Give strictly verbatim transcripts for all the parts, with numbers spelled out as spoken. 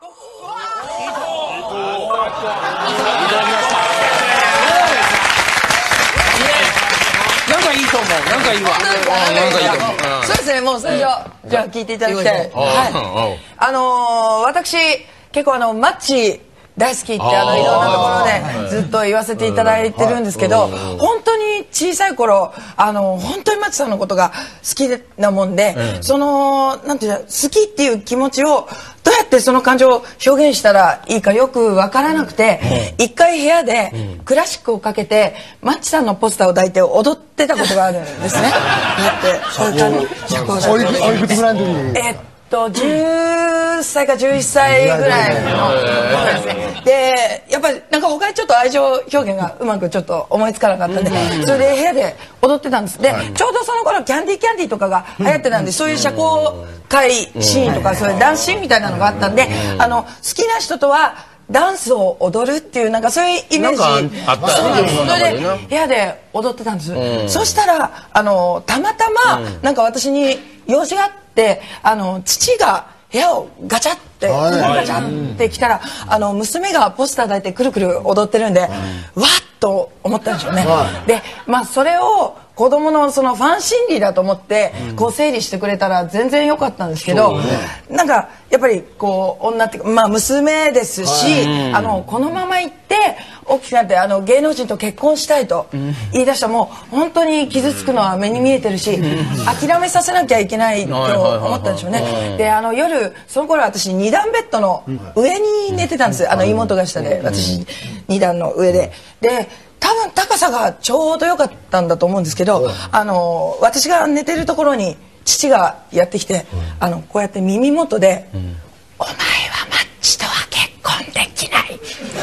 なんかいいと思う。なんかいいわ。なんかいいと思う。 そうですね。もう最初じゃあ聞いていただきたい。はい。あの私結構あのマッチ大好きってあのいろんなところでずっと言わせていただいてるんですけど、本当に小さい頃あの本当にマッチさんのことが好きなもんで、そのなんていうの好きっていう気持ちをどうやってその感情を表現したらいいかよく分からなくて、一回部屋でクラシックをかけてマッチさんのポスターを抱いて踊ってたことがあるんですね。だってそういう感じ。 おいくつぐらいの時に？ えっとじゅっさいかじゅういっさいぐらいの頃ですね。でやっぱりなんか他にちょっと愛情表現がうまくちょっと思いつかなかったんで、それで部屋で踊ってたんです。でちょうどその頃キャンディーキャンディーとかが流行ってたんで、そういう社交界シーンとかそういうダンスシーンみたいなのがあったんで、あの好きな人とはダンスを踊るっていうなんかそういうイメージ、そうなんです。それで部屋で踊ってたんです。そしたらあのたまたまなんか私に用事があってあの父が部屋をガチャってガチャって来たらあの娘がポスター抱いてくるくる踊ってるんで、わっと思ったんでしょうね。でまあそれを子供のそのファン心理だと思ってこう整理してくれたら全然良かったんですけど、なんかやっぱりこう女っていうかまあ娘ですし、あのこのまま行って奥さんってあの芸能人と結婚したいと言い出したらもう本当に傷つくのは目に見えてるし、諦めさせなきゃいけないと思ったんでしょうね。であの夜その頃私に段ベッドの上に寝てたんです。あの妹が下で私に段の上でで多分高さがちょうど良かったんだと思うんですけど、あの私が寝てるところに父がやってきて、あのこうやって耳元で「お前はマッチとは結婚できない」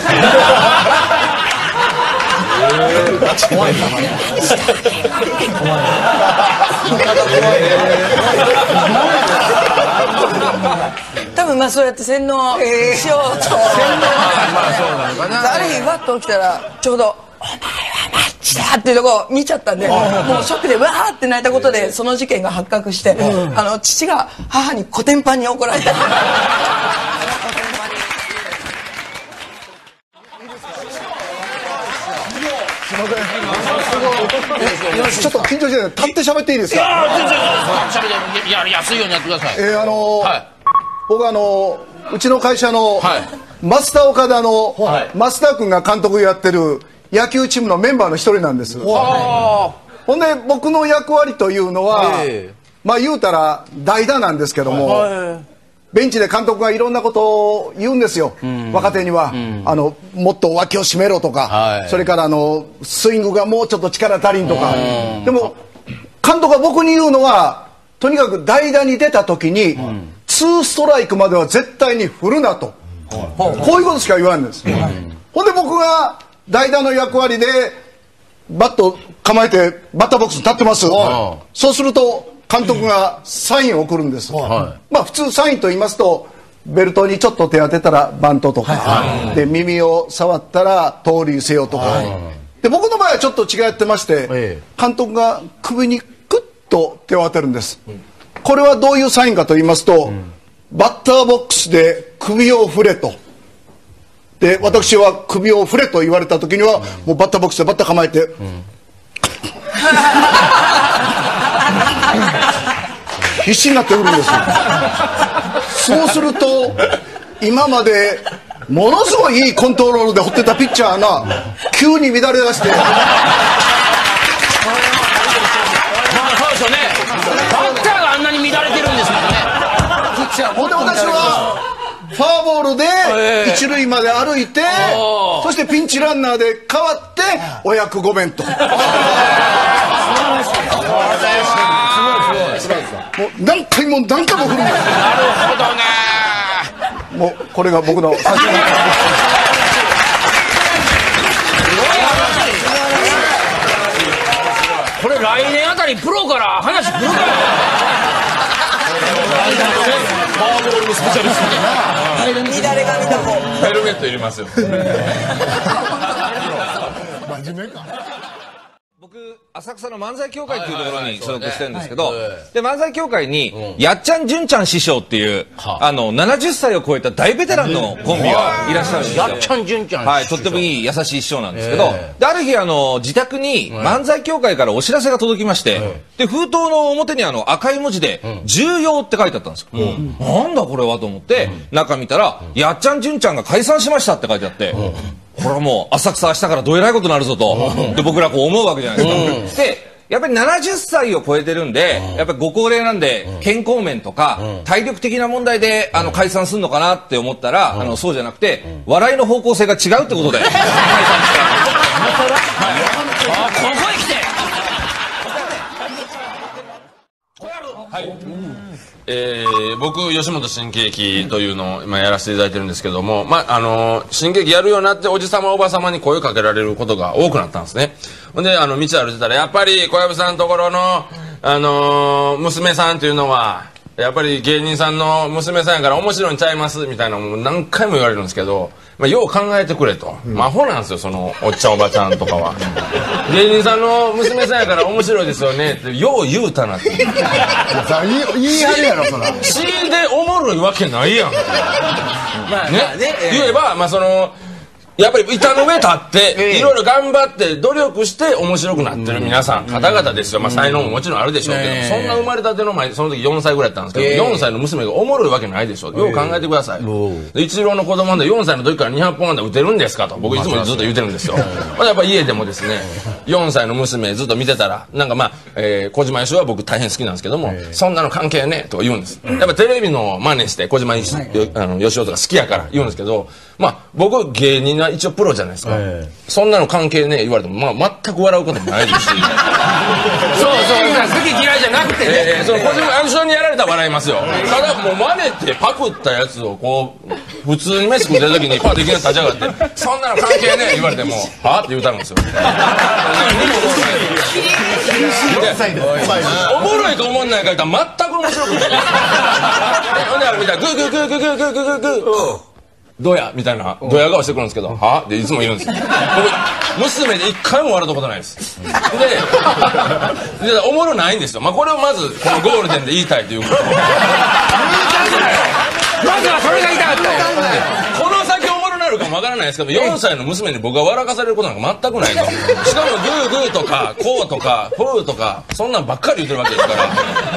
多分まあそうやって洗脳しようと、ある日わっと起きたらちょうど「お前はマッチだ!」っていうとこ見ちゃったんで、もうショックでわーって泣いたことでその事件が発覚して、あの父が母にコテンパンに怒られた。 ちょっと緊張して立って喋っていいですか？ いや全然喋ってやりやすいようにやってください。 えー、あのー、僕あのー、うちの会社のマスター岡田のマスター君が監督やってる野球チームのメンバーの一人なんです。ほんで僕の役割というのは、えー、まあ言うたら代打なんですけども、はい、ベンチで監督がいろんなことを言うんですよ、うん、若手には、うん、あのもっと脇を締めろとか、はい、それからあのスイングがもうちょっと力足りんとか、うん、でも監督が僕に言うのはとにかく代打に出た時に、うん、ツーストライクまでは絶対に振るなと、うん、こういうことしか言わんです、うん、ほんで僕が代打の役割でバット構えてバッターボックスに立ってます、うん、そうすると監督がサインを送るんです、はい、まあ普通サインと言いますとベルトにちょっと手当てたらバントとか、はい、で耳を触ったら盗塁せよとか、はい、で僕の場合はちょっと違ってまして、ええ、監督が首にクッと手を当てるんです、うん、これはどういうサインかと言いますと、うん、バッターボックスで首を振れと。で私は首を振れと言われた時には、うん、もうバッターボックスでバッター構えて、うん、必死になって振るんですよ。そうすると今までものすごいいいコントロールで放ってたピッチャーが急に乱れ出して。 そうですよね。バッターがあんなに乱れてるんですもんね。 ほんで私はフォアボールで一塁まで歩いて、そしてピンチランナーで代わってお役御免と。もう何回も何回も振るんです。なるほどね。 もうこれが僕の最初の。 これ来年あたりプロから話来るかな。 フォアボールのスペシャリスト乱れ髪だもん。 ヘルメットいりますよ。 真面目か。 僕、浅草の漫才協会っていうところに所属してるんですけど、で、漫才協会に、やっちゃんじゅんちゃん師匠っていう、あの、ななじゅっさいを超えた大ベテランのコンビがいらっしゃるんですよ。 やっちゃんじゅんちゃん。 はい、とってもいい優しい師匠なんですけど、で、ある日、あの、自宅に漫才協会からお知らせが届きまして、で、封筒の表にあの、赤い文字で、重要って書いてあったんですよ。なんだこれはと思って、中見たら、やっちゃんじゅんちゃんが解散しましたって書いてあって、これはもう浅草明日からどえらいことになるぞと、で僕らこう思うわけじゃないですか。でやっぱりななじゅっさいを超えてるんで、やっぱりご高齢なんで健康面とか体力的な問題であの解散するのかなって思ったら、あのそうじゃなくて笑いの方向性が違うってことで解散して。 あ、ここへ来て。 はい。えー、僕、吉本新喜劇というのを今やらせていただいてるんですけども、まあ、あのー、新喜劇やるようになっておじさまおばさまに声かけられることが多くなったんですね。ほんで、あの、道歩いてたら、やっぱり小籔さんのところの、あのー、娘さんというのは、やっぱり芸人さんの娘さんやから面白いんちゃいますみたいなのも何回も言われるんですけど、まあ、よう考えてくれと。うん、アホなんですよ、その、おっちゃんおばちゃんとかは。芸人さんの娘さんやから面白いですよねって、よう言うたなって。 言い張るやろ、そら。 死んでおもろいわけないやん。 まあね、 まあね、えー、 言えば、まあその、やっぱり板の上立っていろいろ頑張って努力して面白くなってる皆さん方々ですよ。まあ才能ももちろんあるでしょうけど、そんな生まれたての前その時よんさいぐらいだったんですけど、よんさいの娘がおもろいわけないでしょ。よう考えてください。一郎の子供でよんさいの時からにひゃっぽん安打打てるんですかと僕いつもずっと言ってるんですよ。やっぱ家でもですね、よんさいの娘ずっと見てたらなんかまあ、えー、小島よしおは僕大変好きなんですけども、そんなの関係ねえとか言うんです。やっぱテレビの真似して小島よしおとか好きやから言うんですけど、まあ僕芸人は一応プロじゃないですか。えー、そんなの関係ねえ言われても、まあ、全く笑うこともないですしそうそう好き嫌いじゃなくてね、 えー、その小島よしおにやられたら笑いますよ。ただもう真似てパクったやつをこう普通に飯食ってる時にパッといきなり立ち上がってそんなの関係ねえ言われてもはぁって言うたるんですよ。おもろいと思んないから全く面白くない。ほんであれ見たらグーグーグーグーグーグーグーグーグーどやみたいなドヤ顔してくるんですけど、はっていつも言うんですよ。僕娘で一回も笑ったことないです。で、でおもろないんですよ。まあこれをまずこのゴールデンで言いたいということ。 まずはそれが言いたかったよ。 この先おもろなるかもわからないですけど、よんさいの娘に僕が笑かされることなんか全くないと。しかもグーグーとかこうとかフーとかそんなんばっかり言ってるわけですから。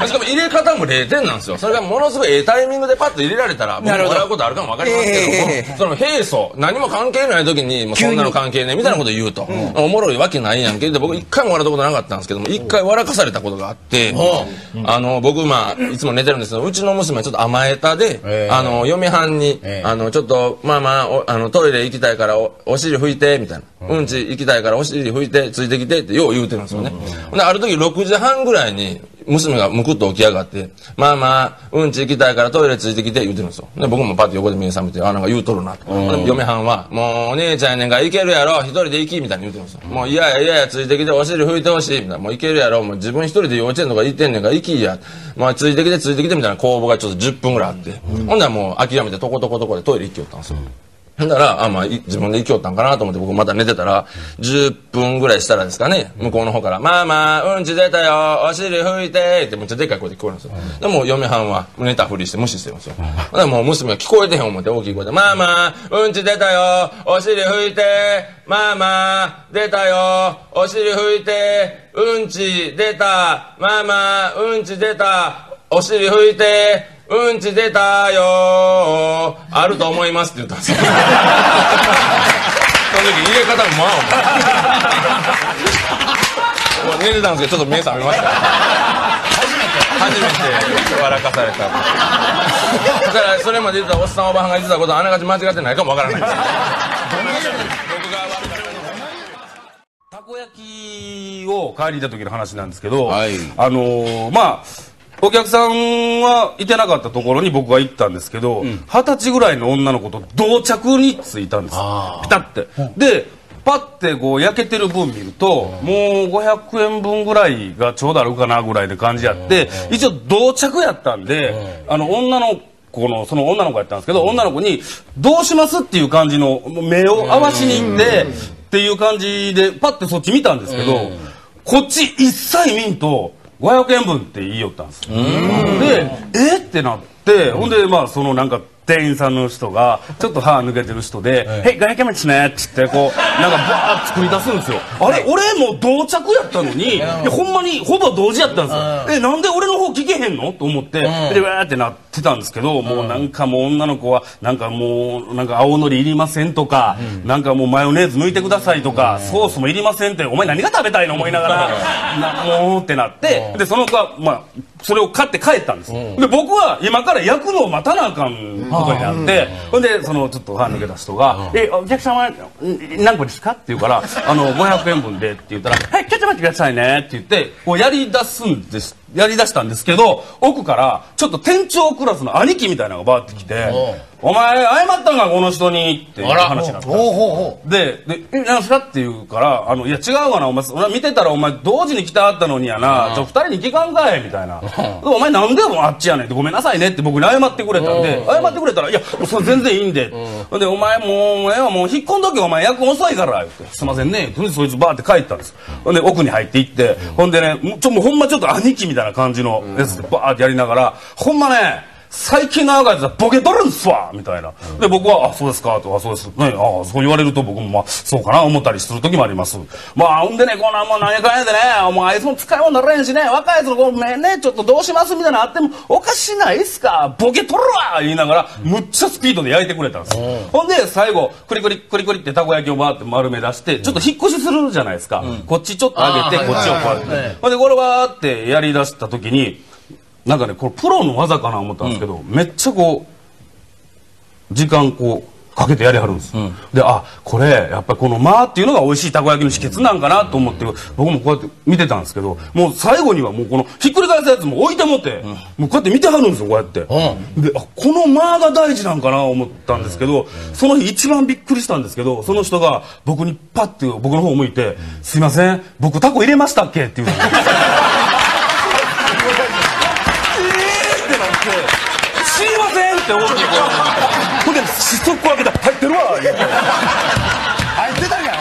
しかも入れ方もれいてんなんですよ。それがものすごいええタイミングでパッと入れられたら僕も笑うことあるかもわかりますけども、えー、その平素何も関係ない時にもうそんなの関係ねえみたいなこと言うと、うん、おもろいわけないやんけで僕一回も笑ったことなかったんですけども、一回笑かされたことがあって、うん、あの僕まあいつも寝てるんですけど、うちの娘はちょっと甘えたで、えー、あの嫁はんに、えー、あのちょっとまあまあおあのトイレ行きたいからおお尻拭いてみたいな、うん、うんち行きたいからお尻拭いてついてきてってよう言うてるんですよね。うん、である時ろくじはんぐらいに娘がむくっと起き上がって「まあまあうんち行きたいからトイレついてきて」言うてるんですよ。で僕もパッと横で目覚めて「あなんか言うとるな」と。嫁はんは「もうお姉ちゃんやねんから行けるやろ一人で行き」みたいに言うてるんですよ。もういやいやいやついてきてお尻拭いてほしいみたいな、もう行けるやろもう自分一人で幼稚園とか行ってんねんから行きや、まあついてきてついてきてみたいな公募がちょっとじゅっぷんぐらいあって、ほんならもう諦めてとことことこでトイレ行きよったんですよ。ほんだら、あ、まあ、自分で行きよったんかなと思って僕また寝てたら、じゅっぷんぐらいしたらですかね、向こうの方から、まあまあ、うんち出たよ、お尻拭いてってめっちゃでっかい声で聞こえるんですよ。でも嫁はんは寝たふりして無視してるんですよ。ほんでもう娘が聞こえてへん思って大きい声で、まあまあ、うんち出たよ、お尻拭いて、まあまあ、出たよ、お尻拭いて、うんち出た、まあまあ、うんち出た、お尻拭いて、うんち出たよあると思いますって言ったんですよ。その時入れ方もまあもう寝てたんですけどちょっと目覚めました。初めて笑かされた。だからそれまで言ってたおっさんおばはんが言ってたことはあながち間違ってないかもわからないです。 たこ焼きを買いに行った時の話なんですけど、 はい、 あのー、まあお客さんはいてなかったところに僕が行ったんですけど、二十歳ぐらいの女の子と同着についたんです。ピタって。で、パッてこう焼けてる分見ると、もうごひゃくえんぶんぐらいがちょうどあるかなぐらいで感じやって、一応同着やったんで、あの女の子の、その女の子やったんですけど、女の子に、どうしますっていう感じの目を合わしに行って、っていう感じで、パッてそっち見たんですけど、 こっち一切見んとごひゃくえんぶんって言いよったんです。でえってなって、ほんでまあそのなんか店員さんの人がちょっと歯抜けてる人で「へいごひゃくえんぶんですね」っつってこうなんかバーッ作り出すんですよ。あれ俺も同着やったのに、いやほんまにほぼ同時やったんですよ。えなんで俺の方聞けへんのと思ってでわーってなってたんですけど、もうなんかもう女の子はなんかもうなんか青のりいりませんとか、なんかもうマヨネーズ抜いてくださいとか、ソースもいりませんって、お前何が食べたいの思いながらなもうってなって、でその子はまあそれを買って帰ったんです。で僕は今から焼くのを待たなあかんことになって、ほんでそのちょっと歯抜けた人が「えお客様何個ですか?」って言うから「あのごひゃくえんぶんで」って言ったら「はいちょっと待ってくださいね」って言ってこうやり出すんですやり出したんですけど、奥からちょっと店長クラスの兄貴みたいなのがバーって来て「お前謝ったんかこの人に」っていう話になったんですで「で何すか?」って言うから「あのいや違うかなお前俺見てたらお前同時に来てはったのにやなちょ二人に聞かんかい」みたいな「お前なんでもあっちやねん」って「ごめんなさいね」って僕に謝ってくれたんで謝ってくれたら「いやもうそれ全然いいんで」で「お前もうええわもう引っ込んどけお前役遅いから」言って「すいませんね」ってそいつバーって帰ったんです。ほんで奥に入っていってほんでねちょもうほんまちょっと兄貴みたいな感じのやつでバーってやりながらほんまね最近の若いやつはボケとるんすわみたいな。で僕は「あそうですか」と「あそうですね」あそう言われると僕もまあそうかな思ったりする時もあります。まあほんでねこんなもう何やかんやでねもうあいつも使い物ならへんしね若いやつのこう目ねちょっとどうしますみたいなのあってもおかしないっすかボケとるわ言いながらむっちゃスピードで焼いてくれたんです。ほんで最後クリクリクリクリってたこ焼きをバーって丸め出してちょっと引っ越しするじゃないですか。こっちちょっと上げてこっちをこうやってほんでこれバーってやりだした時になんかねこれプロの技かな思ったんですけど、うん、めっちゃこう時間こうかけてやりはるんです、うん、であこれやっぱりこの間っていうのが美味しいたこ焼きの秘訣なんかなと思って僕もこうやって見てたんですけどもう最後にはもうこのひっくり返すやつも置いてもって、うん、もうこうやって見てはるんですよこうやって、うん、であこの間が大事なんかな思ったんですけど、うん、その日一番びっくりしたんですけどその人が僕にパッて僕の方を向いて「すいません僕タコ入れましたっけ?」って言うのすいませんって思ってほんでしそっこ開けたら入ってるわ言うて入ってたんや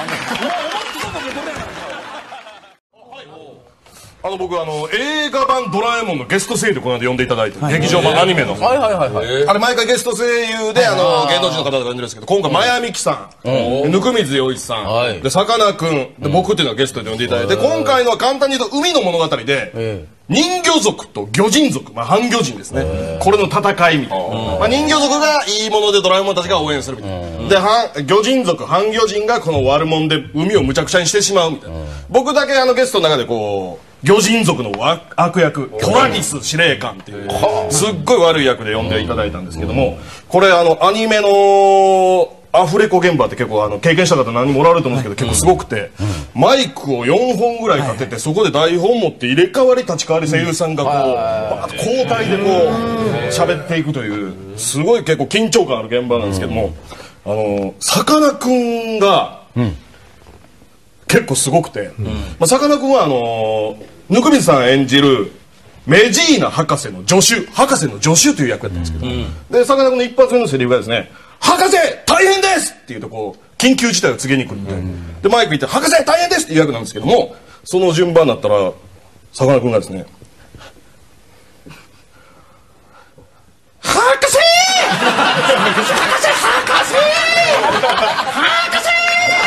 あの僕あの映画版ドラえもんのゲスト声優でこの間呼んでいただいて劇場版アニメのはいはいはいはいあれ毎回ゲスト声優であの芸能人の方が呼んでるんですけど今回真矢美樹さん温水洋一さんでさかなクンで僕っていうのがゲストで呼んでいただいて今回のは簡単に言うと海の物語で人魚族と魚人族、まあ、半魚人ですねこれの戦いみたいな、まあ、人魚族がいいものでドラえもんたちが応援するみたいなで半魚人族半魚人がこの悪者で海をむちゃくちゃにしてしまうみたいな僕だけあのゲストの中でこう魚人族の悪役トラギス司令官っていうすっごい悪い役で呼んでいただいたんですけどもこれあのアニメのアフレコ現場って結構あの経験した方何人もおられると思うんですけど結構すごくてマイクをよんほんぐらい立ててそこで台本持って入れ替わり立ち替わり声優さんがこうバーッと交代でこう喋っていくというすごい結構緊張感ある現場なんですけどもあのさかなクンが結構すごくてさかなクンはあの温水さん演じるメジーナ博士の助手博士の助手という役やったんですけどでさかなクンの一発目のセリフがですね博士大変ですって言うとこう緊急事態を告げに来るんで、うん、でマイク行って博士大変ですっていう役なんですけどもその順番になったらさかなクンがですね博士博士博士博士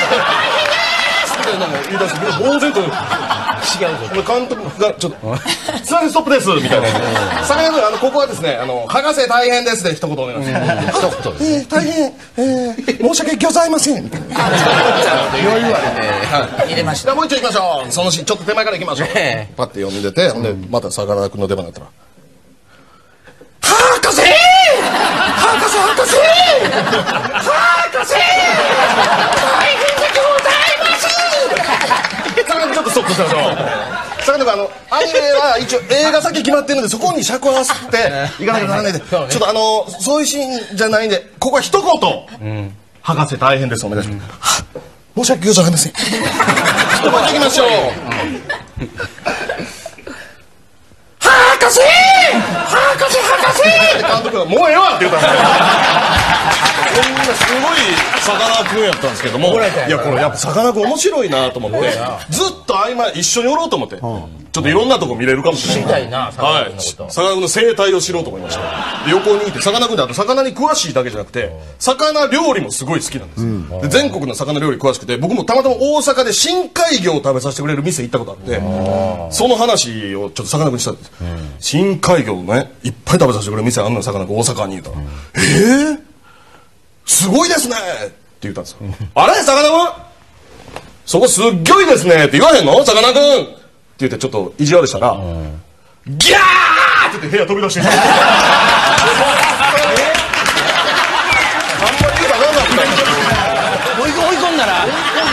言い出して呆然と違うぞ監督がちょっと「すいませんストップです」みたいな「さかなクンあのここはですねあの博士大変です」で一言お願いします一言え大変申し訳ございませんみたいな余裕あるね入れましたもう一度行きましょうそのシーンちょっと手前から行きましょうパッて読んでてほんでまたさかなクンの出番だったら「博士博士博士博士大変でございます」ちょっとストップしましょう。さかなクンあのアニメは一応映画先決まってるのでそこに尺を合わせていかなきゃならないんでちょっとあのそういうシーンじゃないんでここは一言「博士大変です」お願いします申し訳ございません一言いきましょう博士博士博士監督が「もうええわ」って言ったんですよこんなすごいさかなクンやったんですけども、いやこれやっぱさかなクン面白いなと思ってずっと合間一緒におろうと思って、ちょっといろんなとこ見れるかもしれない。 知りたいな、さかなクンのこと。 さかなクンの生態を知ろうと思いました。で横にいて、さかなクンってあと魚に詳しいだけじゃなくて魚料理もすごい好きなんです、うん、で全国の魚料理詳しくて、僕もたまたま大阪で深海魚を食べさせてくれる店行ったことあって、その話をちょっとさかなクンにしたんです、うん、深海魚をねいっぱい食べさせてくれる店あんのさかなクン大阪にいたら、うん、えー、すごいですねって言ったんですよあれさかなクンそこすっごいですねって言わへんのさかなクンって言ってちょっと意地悪したら、うん、ギャーって言って部屋飛び出してきた追い込んだら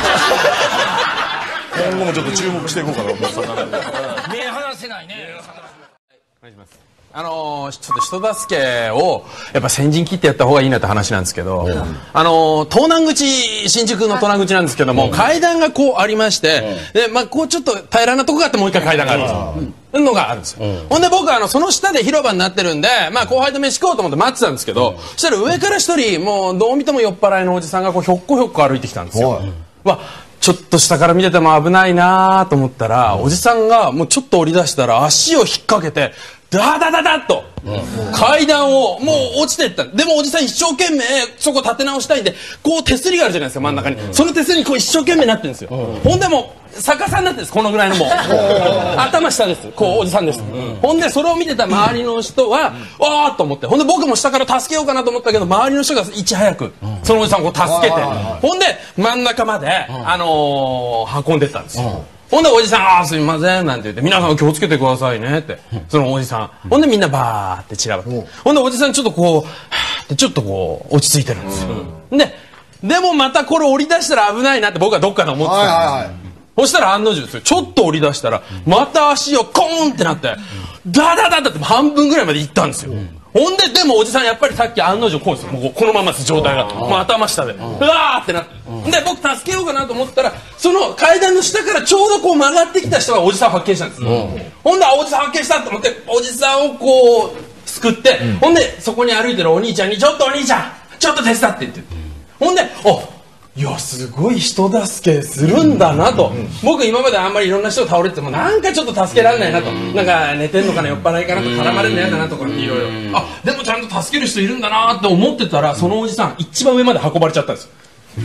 今後もちょっと注目していこうかな。 目離せないね。 お願いします。あのー、ちょっと人助けをやっぱ先陣切ってやった方がいいなって話なんですけど、うん、あのー、東南口、新宿の東南口なんですけども、うん、階段がこうありまして、うん、でまあこうちょっと平らなとこがあってもう一回階段があるんですよ。うん、のがあるんですよ。うん、ほんで僕はあのその下で広場になってるんで、まあ後輩と飯食おうと思って待ってたんですけど、うん、そしたら上から一人もうどう見ても酔っ払いのおじさんがこうひょっこひょっこ歩いてきたんですよ。わ、ちょっと下から見てても危ないなと思ったら、うん、おじさんがもうちょっと降り出したら足を引っ掛けてダダダダッと、うん、階段をもう落ちてった。でもおじさん一生懸命そこ立て直したいんでこう手すりがあるじゃないですか真ん中に、うん、その手すりにこう一生懸命なってるんですよ、うん、ほんでもう逆さになってるんですこのぐらいのもう頭下ですこうおじさんです、うん、ほんでそれを見てた周りの人は、うん、わーっと思って、ほんで僕も下から助けようかなと思ったけど周りの人がいち早く、うん、そのおじさんをこう助けて、うん、ほんで真ん中まで、うん、あのー、運んでったんですよ、うん、ほんでおじさん「あーすみません」なんて言って「皆さん気をつけてくださいね」って、うん、そのおじさん、うん、ほんでみんなバーって散らばって、うん、ほんでおじさんちょっとこうはーってちょっとこう落ち着いてるんですよ、うん、ででもまたこれ降り出したら危ないなって僕はどっかで思ってたんですよ、はいはいはい、そしたら案の定ですよ、ちょっと降り出したらまた足をコーンってなってダダダダって半分ぐらいまで行ったんですよ、うん、ほんででもおじさんやっぱりさっき案の定こうですよ、もうこのままです状態がもう頭下でうわーってなって、うん、で僕助けようかなと思ったらその階段の下からちょうどこう曲がってきた人がおじさんを発見したんです、うん、ほんでおじさん発見したと思っておじさんをこうすくって、うん、ほんでそこに歩いてるお兄ちゃんに「ちょっとお兄ちゃんちょっと手伝って」って言って、うん、ほんで「おいやすごい人助けするんだな」と、うん、僕今まであんまりいろんな人が倒れててもなんかちょっと助けられないなと、うん、なんか寝てんのかな酔っ払いかなと絡まれるの嫌だなとかいろいろ、あでもちゃんと助ける人いるんだなって思ってたら、そのおじさん一番上まで運ばれちゃったんですよ。一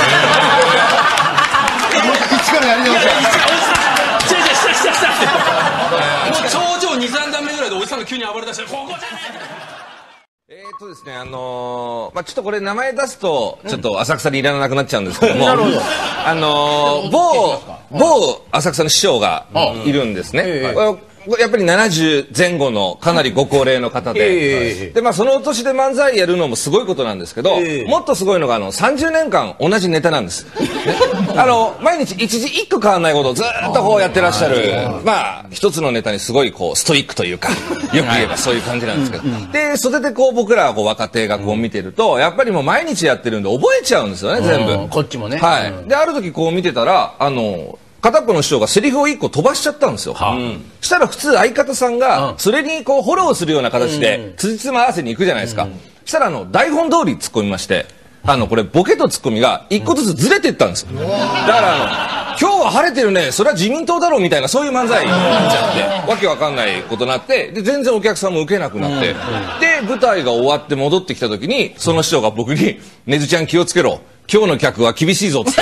からやり直し。 違う違う下下下ってもう頂上にさん段目ぐらいでおじさんが急に暴れ出して「ここじゃねえ!」 えーっとですね、あのー、まあちょっとこれ名前出すとちょっと浅草にいらなくなっちゃうんですけども、うん、あのー、某某浅草の師匠がいるんですね、えーやっぱりななじゅう前後のかなりご高齢の方で、えー、でまあその年で漫才やるのもすごいことなんですけど、えー、もっとすごいのがあのさんじゅうねんかん同じネタなんです、ね、あの毎日一時一句変わらないことをずっとこうやってらっしゃる、まあ一つのネタにすごいこうストイックというかよく言えばそういう感じなんですけど、で袖でこう僕らこう若手がこう見てるとやっぱりもう毎日やってるんで覚えちゃうんですよね全部、 こっちもね、 はい、である時こう見てたらあの片っぽの師匠がセリフを一個飛ばしちゃったんですよ、はあ、うん、したら普通相方さんがそれにこうフォローするような形でつじつま合わせに行くじゃないですか、うん、したらあの台本通り突っ込みまして、あのこれボケとツッコミが一個ずつずれていったんですよ、うん、だからあの今日は晴れてるねそれは自民党だろうみたいなそういう漫才になっちゃってわけわかんないことになって、で全然お客さんも受けなくなって、うん、で舞台が終わって戻ってきた時にその師匠が僕に「ねずちゃん気をつけろ今日の客は厳しいぞ」っつって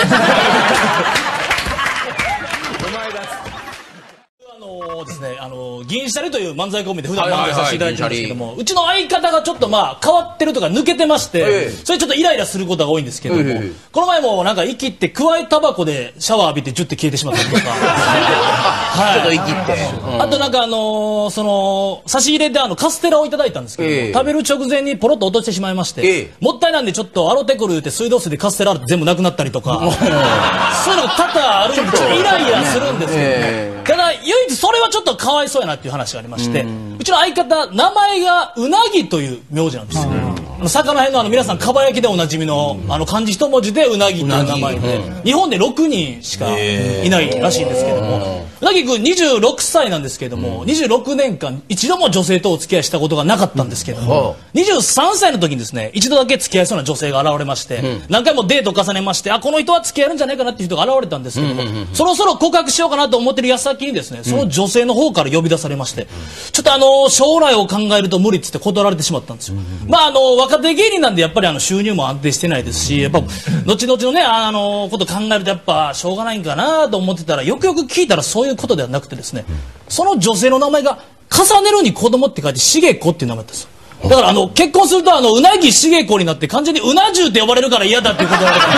あの銀シャリという漫才コンビで普段漫才させていただいてるんですけども、うちの相方がちょっとまあ変わってるとか抜けてまして、それちょっとイライラすることが多いんですけども、この前もなんか生きってくわえタバコでシャワー浴びてジュッて消えてしまったりとかちょっと生きって、 あとなんかあのその差し入れであのカステラをいただいたんですけど、食べる直前にポロッと落としてしまいまして、もったいなんでちょっと洗ってくるって水道水でカステラ全部なくなったりとかそういうのが多々あるんでちょっとイライラするんですけど、ただ唯一それはちょっとかわいそうやなっていう話がありまして、うちの相方名前がうなぎという名字なんですよ。魚辺のあの皆さんかば焼きでおなじみのあの漢字一文字でうなぎという名前で日本でろくにんしかいないらしいんですけども、 うなぎくんにじゅうろくさいなんですけども、うん、にじゅうろくねんかん一度も女性とお付き合いしたことがなかったんですけども、うん、にじゅうさんさいの時にですね一度だけ付き合いそうな女性が現れまして、うん、何回もデートを重ねまして、あこの人は付き合えるんじゃないかなっていう人が現れたんですけども、そろそろ告白しようかなと思ってる矢先にですねその女性の方から呼び出されまして、うん、ちょっとあの将来を考えると無理っつって断られてしまったんですよ、うん、まああの若手芸人なんでやっぱりあの収入も安定してないですし、やっぱ後々のねあのこと考えるとやっぱしょうがないんかなと思ってたら、よくよく聞いたらそういうことではなくてですね、その女性の名前が重ねるに子供って書いてしげこっていう名前だったんですよ。だからあの結婚するとあのうなぎしげこになって完全にうな重って呼ばれるから嫌だっていうことがあるから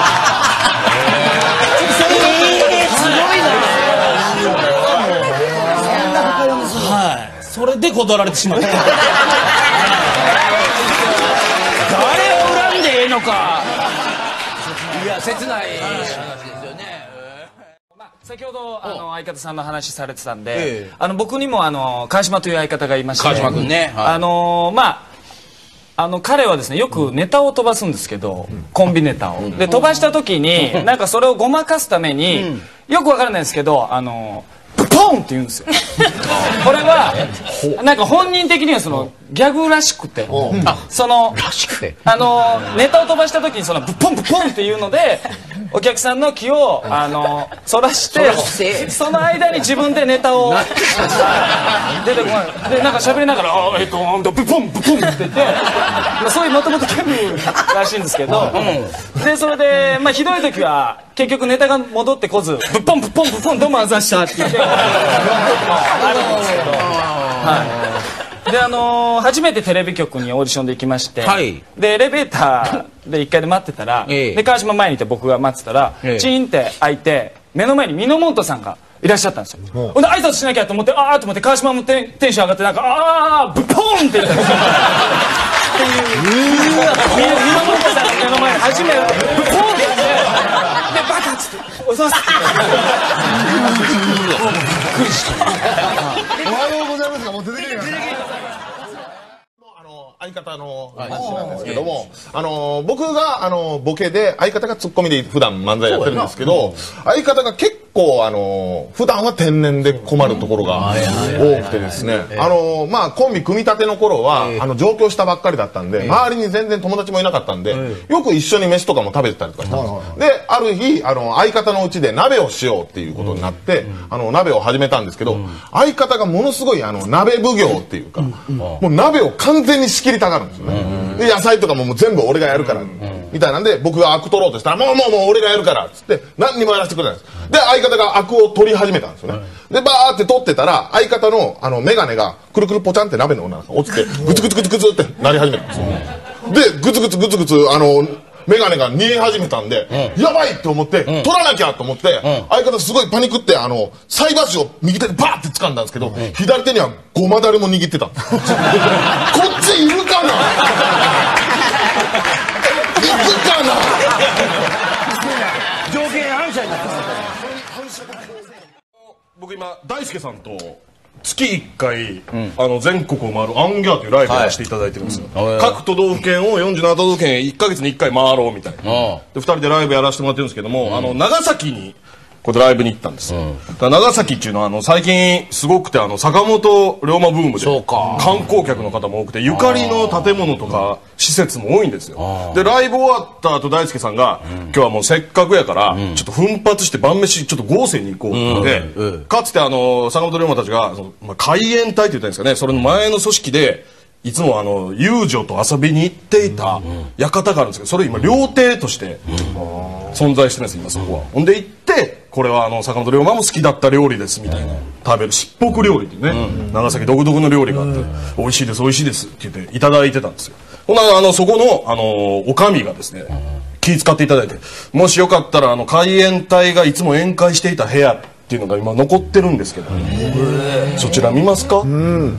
はい、それで断られてしまった誰を恨んでええのかいや切ない話ですよね。 先ほどあの相方さんの話されてたんで、ええ、あの僕にもあの川島という相方がいまして、 川島君ね、はい、 あのまああの彼はですねよくネタを飛ばすんですけど、うん、コンビネタを、うん、で飛ばした時に、うん、なんかそれをごまかすために、うん、よくわからないんですけどあのブポンって言うんですよこれはなんか本人的にはそのギャグらしくて、そのあのネタを飛ばした時にそのブポンブポンっていうのでお客さんの気をあのそらしてその間に自分でネタを出てこないでなんか喋りながら「あえっとブポンブポン」って言ってそういうもともとギャグらしいんですけど、でそれでまあひどい時は結局ネタが戻ってこず「ブポンブポンブポンどうもあざした」って言ってあるんですけど、はい。であのー、初めてテレビ局にオーディションで行きまして、はい、でエレベーターでいっかいで待ってたら、ええ、で川島前にいて僕が待ってたら、ええ、チーンって開いて目の前にミノモントさんがいらっしゃったんですよ。ほんで挨拶しなきゃと思ってああと思って川島もテンテンション上がってなんかああブポーンって言ったんですよっていうミノモントさんの目の前に初めてブポーンって言ってでバカっつっておざすってびっくりしたおはようございますがもう出てきてください。相方の話なんですけども、あの僕があのボケで相方がツッコミで普段漫才やってるんですけど、相方が結構あの普段は天然で困るところが多くてですね、あのまあコンビ組み立ての頃はあの上京したばっかりだったんで周りに全然友達もいなかったんでよく一緒に飯とかも食べてたりとかしたんです。である日あの相方のうちで鍋をしようっていうことになってあの鍋を始めたんですけど、相方がものすごいあの鍋奉行っていうかもう鍋を完全に仕切りたがるんですよね。で野菜とかももう全部俺がやるからみたいなんで僕がアク取ろうとしたらもうもうもう俺がやるからっつって何にもやらせてくれないんです。で相方がアクを取り始めたんですよね。でバーって取ってたら相方のあの眼鏡がくるくるポチャンって鍋の中に落ちてグツグツグツグツってなり始めたんですよ。でグツグツグツグツあの眼鏡が煮え始めたんで、うん、やばいって思って、うん、取らなきゃと思って、うん、相方すごいパニックってあの菜箸を右手でバーって掴んだんですけど、うん、左手にはごまだれも握ってたんですこっちいるかな行くかな条件反射になってます。 僕今大輔さんと月いっかい、うん、あの全国を回るアンギャーというライブをしていただいてるんですよ、はい、各都道府県をよんじゅうなな都道府県いっかげつにいっかい回ろうみたいなでふたりでライブやらせてもらってるんですけども、うん、あの長崎にこれライブに行ったんですよ、うん、だから長崎っていうのはあの最近すごくてあの坂本龍馬ブームで観光客の方も多くてゆかりの建物とか施設も多いんですよ。でライブ終わった後大輔さんが、うん、今日はもうせっかくやから、うん、ちょっと奮発して晩飯ちょっと豪勢に行こうって、うんうん、かつてあの坂本龍馬たちがその、まあ、海援隊って言ったんですかね、それの前の組織でいつもあの遊女と遊びに行っていた館があるんですけど、それ今料亭として存在してるんです今そこは。ほんで行ってこれはあの坂本龍馬も好きだった料理ですみたいな食べるしっぽく料理っていうね、うん、長崎独特の料理があって、うん、美味しいです美味しいですって言っていただいてたんですよ。ほなあのそこのあのおかみがですね気遣っていただいて、もしよかったらあの海援隊がいつも宴会していた部屋っていうのが今残ってるんですけど、そちら見ますか、うん、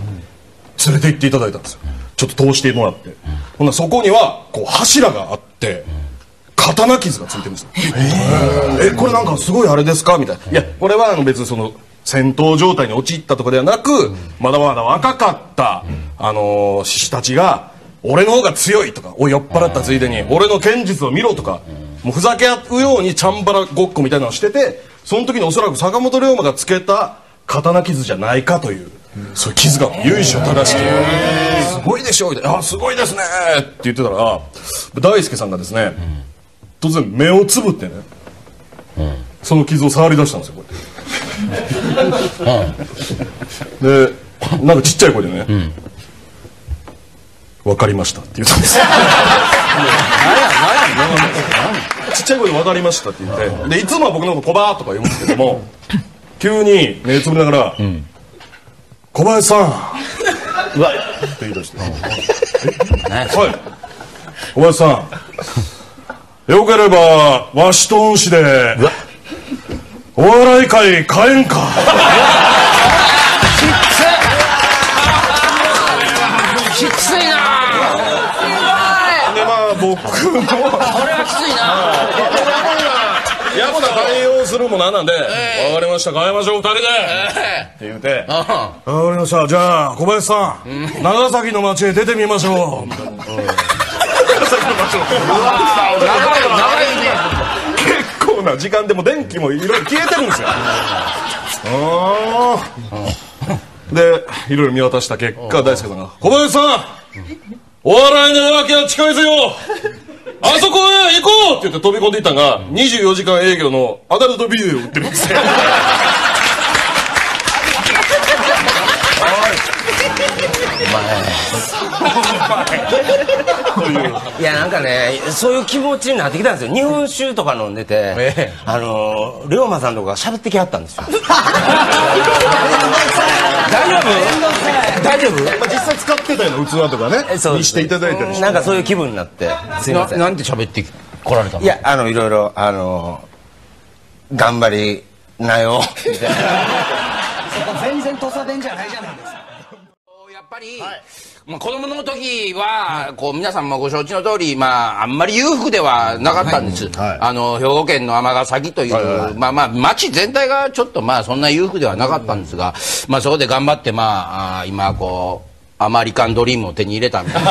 連れて行っていただいたんですよ。ちょっと通してもらって、ほなそこにはこう柱があって刀傷がついてるんですよ。えこれなんかすごいあれですかみたいな。いやこれはあの別にその戦闘状態に陥ったとかではなく、まだまだ若かったあの志士たちが俺の方が強いとかお酔っ払ったついでに俺の剣術を見ろとかもうふざけ合うようにチャンバラごっこみたいなのをしてて、 その時におそらく坂本龍馬がつけた刀傷じゃないかという、そういう傷が由緒正しきすごいでしょう、あすごいですねって言ってたら大輔さんがですね、突然目をつぶってね、その傷を触り出したんですよ、こうやってでなんかちっちゃい声でね「分かりました」って言ったんですよちっちゃい声で「分かりました」って言ってでいつもは僕のこと「コバ」とか言うんですけども急に目つぶりながら「小林さん」って言い出して「はい小林さんよければわしと恩師でお笑い界変えんか」 きついなでまあ僕もこれはきついなやっぱ対応するもなんなんで「分かりました変えましょう二人で」って言うて「分かりましたじゃあ小林さん長崎の街へ出てみましょう」みたいな長崎の街を長い長いね結構な時間でも電気もいろいろ消えてるんですよでいろいろ見渡した結果大輔さんが「小林さんお笑いの秋は近いぜよあそこへ行こう!」って言って飛び込んでいったのがにじゅうよじかん営業のアダルトビデオを売ってるんですよいやなんかねそういう気持ちになってきたんですよ。日本酒とか飲んでて、ええ、あの龍馬さんとか喋ってきはったんですよ大丈夫大丈夫、 まあ、実際使ってたような器とかねにしていただいたりしてなんかそういう気分になってすいませんな, なんて喋ってこられたの？ いやあのいろいろあの頑張りなよみたいなそこ全然土佐弁じゃないじゃないですかやっぱり、はいまあ、子供の時は、こう皆さんもご承知の通り、まあ、あんまり裕福ではなかったんです、はいはい、あの兵庫県の尼崎という、はいはいはい、まあまあ町全体がちょっとまあそんな裕福ではなかったんですが、まあそこで頑張ってまあ今こうアマリカンドリームを手に入れたみたいな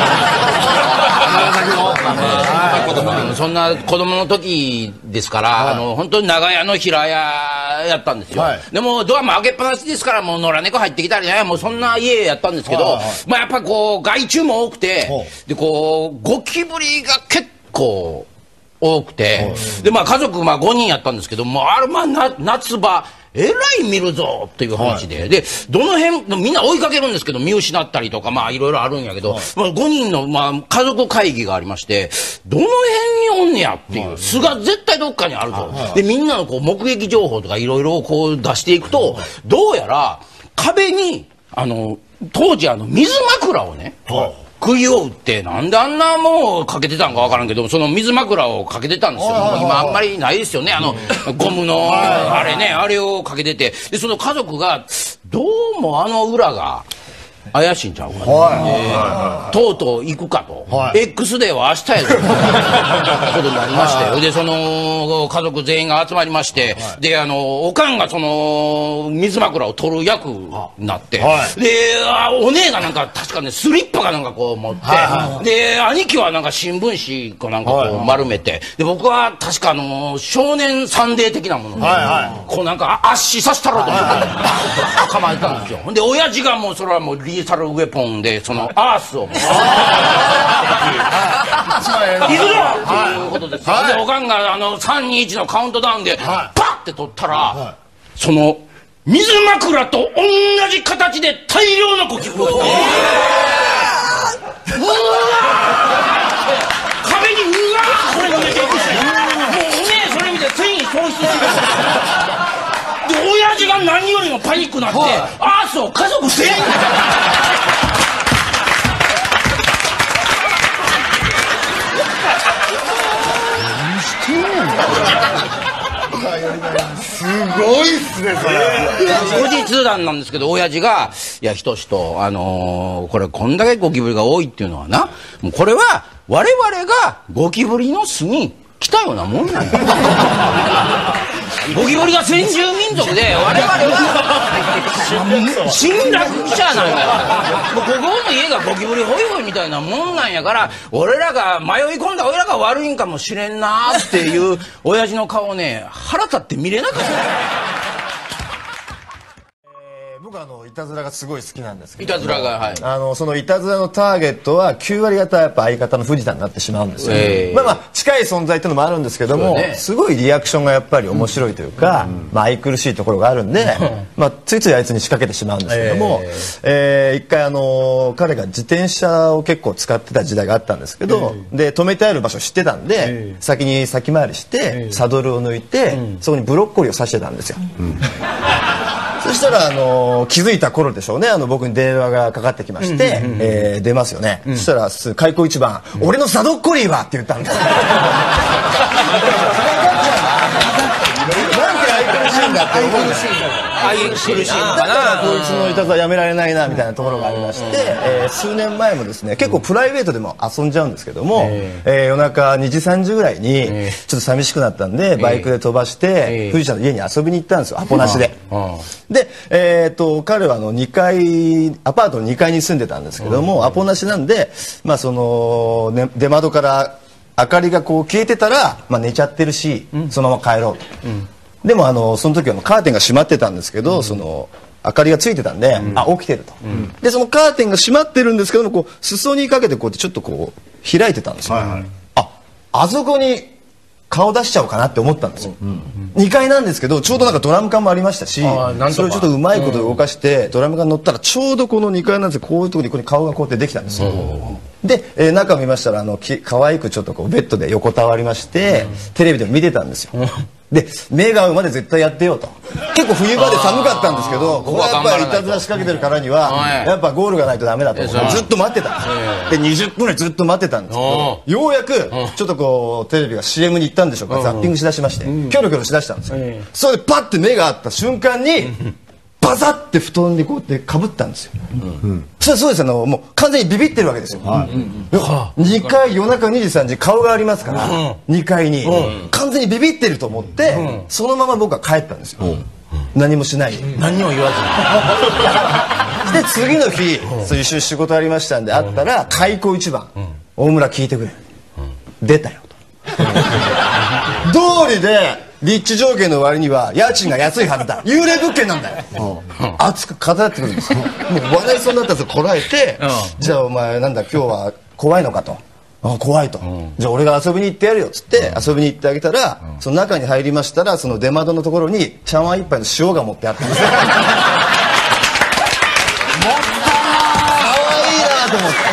そんな子供の時ですから、はい、あの本当に長屋の平屋やったんですよ、はい、でもドアも開けっぱなしですからもう野良猫入ってきたりねもうそんな家やったんですけど、はいはい、まあやっぱりこう害虫も多くてでこうゴキブリが結構多くてでまあ家族まあごにんやったんですけどもあれまあな夏場えらい見るぞっていう話で、はい、でどの辺みんな追いかけるんですけど見失ったりとかまあいろいろあるんやけど、はい、まあ、ごにんの、まあ、家族会議がありましてどの辺におんねやっていう、はい、巣が絶対どっかにあるぞ、はい、でみんなのこう目撃情報とかいろいろこう出していくと、はい、どうやら壁にあの当時あの水枕をね、はい釘を打ってなんであんなもうかけてたんかわからんけどその水枕をかけてたんですよ。もう今あんまりないですよねあのゴムのあれねあれをかけててでその家族がどうもあの裏が怪しいんちゃうかと、はい、とうとう行くかと、はい、X デーは明日やぞということになりまして、はい、でその家族全員が集まりまして、はい、であのおかんがその水枕を取る役になって、はい、でお姉がなんか確かねスリッパかなんかこう持って、はい、で兄貴はなんか新聞紙かなんかこう丸めてで僕は確かあの少年サンデー的なもので、はいはい、こうなんか圧死させたろうと思って構えたんですよ。で親父がもうそれはもうリーサルウェポンでそのアースを行くぞということですよ、はい、でおかんがあのさんにいちのカウントダウンでパッて取ったら、はい、その水枕と同じ形で大量のゴキブリがいた、えー、うわー壁にうわーこれ逃げていくんですよもうねそれ見てついに喪失してるで親父が何よりもパニックになって、はい、アースを家族全員すごいっすねそれ。 後日談なんですけど親父がいやひとしとあのー、これこんだけゴキブリが多いっていうのはなもうこれは我々がゴキブリの巣に来たようなもんなんだゴキブリが先住民族で、我々は、侵略者なんだよ。もうここの家がゴキブリホイホイみたいなもんなんやから、俺らが迷い込んだ俺らが悪いんかもしれんなっていう親父の顔ね、腹立って見れなかった。 僕はあのいたずらがすごい好きなんですけど、いたずらが、はい、 あのそのいたずらのターゲットはきゅう割方やっぱ相方の藤田になってしまうんですよ、えー、まあまあ近い存在っていうのもあるんですけども、ね、すごいリアクションがやっぱり面白いというか、うん、まあ愛くるしいところがあるんで、うん、まあついついあいつに仕掛けてしまうんですけども、えーえー、一回あの彼が自転車を結構使ってた時代があったんですけど、えー、で止めてある場所知ってたんで、えー、先に先回りして、えー、サドルを抜いて、うん、そこにブロッコリーを刺してたんですよ、うんそしたら、あのー、気づいた頃でしょうね、あの僕に電話がかかってきまして、うんうんうんえー、出ますよね、うん、そしたら開口一番、うん、俺のサドッコリーはって言ったんですなんて愛くるしいんだって思うんです愛くるしいのかなこいつのいたずらやめられないなみたいなところがありまして、えー、数年前もですね結構プライベートでも遊んじゃうんですけども、えーえー、夜中にじさんじぐらいにちょっと寂しくなったんでバイクで飛ばして藤田の家に遊びに行ったんですよアポなしでで、えー、と彼はあのにかいアパートのにかいに住んでたんですけどもアポなしなんで、まあそのね、出窓から明かりがこう消えてたら、まあ、寝ちゃってるし、うん、そのまま帰ろうと、うん、でもあのその時はカーテンが閉まってたんですけど、うん、その明かりがついてたんで、うん、あ起きてると、うん、でそのカーテンが閉まってるんですけどもこう裾にかけてこうやってちょっとこう開いてたんですよ、はいはい、ああそこに顔出しちゃおうかなって思ったんですよ、うん、にかいなんですけどちょうどなんかドラム缶もありましたしそれをちょっとうまいこと動かして、うん、ドラム缶乗ったらちょうどこのにかいなんですけどこういうところにここに顔がこうやってできたんですよ、うんで、えー、中見ましたらあのき可愛くちょっとこうベッドで横たわりまして、うん、テレビでも見てたんですよ、うん、で目が合うまで絶対やってよと結構冬場で寒かったんですけどこれはやっぱりいたずら仕掛けてるからにはやっぱゴールがないとダメだとずっと待ってたんですよでにじゅっぷんぐらいずっと待ってたんですけどようやくちょっとこうテレビが シーエム に行ったんでしょうかザッピングしだしましてキョロキョロしだしたんですよそれでパッて目が合った瞬間にバサッて布団にこうやってかぶったんですよ、うん、そそうですあのもう完全にビビってるわけですよ、はい、にかい夜中にじさんじ顔がありますから、うん、にかいに、うん、完全にビビってると思って、うん、そのまま僕は帰ったんですよ、うん、何もしないで、うん、 何も言わずにで次の日、うん、そういう仕事ありましたんで会ったら開口一番、うん、大村聞いてくれ、うん、出たよと通りで立地条件の割には家賃が安いはずだ幽霊物件なんだよ、うん、熱く語ってくるんですよもう笑いそうになったやつをこらえて、うん、じゃあお前なんだ今日は怖いのかとあ怖いと、うん、じゃあ俺が遊びに行ってやるよっつって、うん、遊びに行ってあげたら、うん、その中に入りましたらその出窓のところに茶碗一杯の塩が持ってあったんですよかわいいなと思って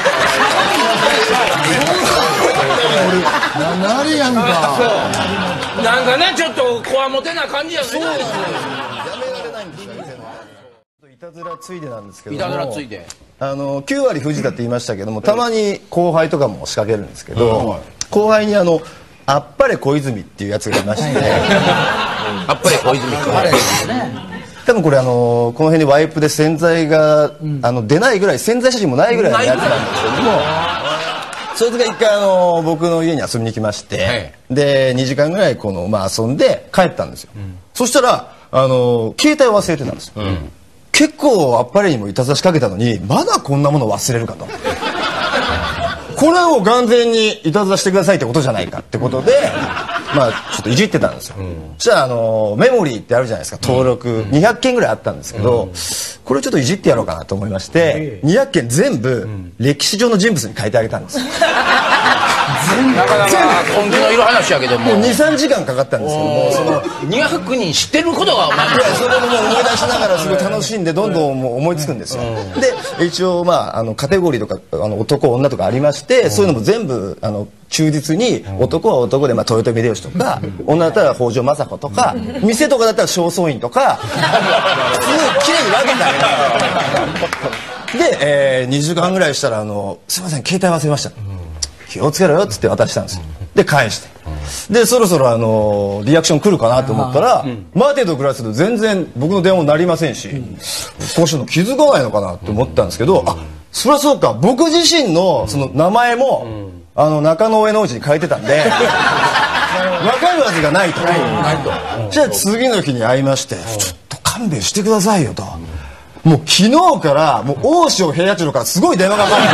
なれやんかなんかねちょっとこわもてな感じやねそうなんですよやめられないんですよいたずらついでなんですけどもいたずらついであのきゅう割藤田って言いましたけどもたまに後輩とかも仕掛けるんですけど、うん、後輩にあのあっぱれ小泉っていうやつがいましてあっぱれ小泉君多分これあのこの辺にワイプで洗剤が、うん、あの出ないぐらい洗剤写真もないぐらいのやつなんですけどもそいつが一回あの僕の家に遊びに来まして、はい、でにじかんぐらいこの、まあ、遊んで帰ったんですよ、うん、そしたらあの携帯を忘れてたんですよ、うん、結構あっぱれにもいたずら仕掛けたのにまだこんなもの忘れるかとこれを完全にいたずらしてくださいってことじゃないかってことで、まあちょっといじってたんですよ、うん、じゃあ、あのメモリーってあるじゃないですか登録にひゃっけんぐらいあったんですけど、うん、これをちょっといじってやろうかなと思いまして、うん、にひゃっけん全部歴史上の人物に変えてあげたんですなかなか根気のいる話やけどももうにさんじかんかかったんですけどもそのにひゃくにん知ってることがお前いやそれももう思い出しながらすごい楽しんでどんどんもう思いつくんですよで一応まああのカテゴリーとかあの男女とかありましてそういうのも全部あの忠実に男は男で、まあ、豊臣秀吉とか女だったら北条政子とか店とかだったら正倉院とか普通きれいに分けてあげたで、えー、にじかんぐらいしたらあの「すいません携帯忘れました」気をつけろよっつって渡したんですよで返してでそろそろあのリアクション来るかなと思ったら待てとくらいすると全然僕の電話も鳴りませんしこうしての気づかないのかなと思ったんですけどあそりゃそうか僕自身のその名前もあの中野上野内に変えてたんで分かるはずがないと。じゃあ次の日に会いまして、ちょっと勘弁してくださいよと。もう昨日からもう大塩平八郎からすごい電話がかかって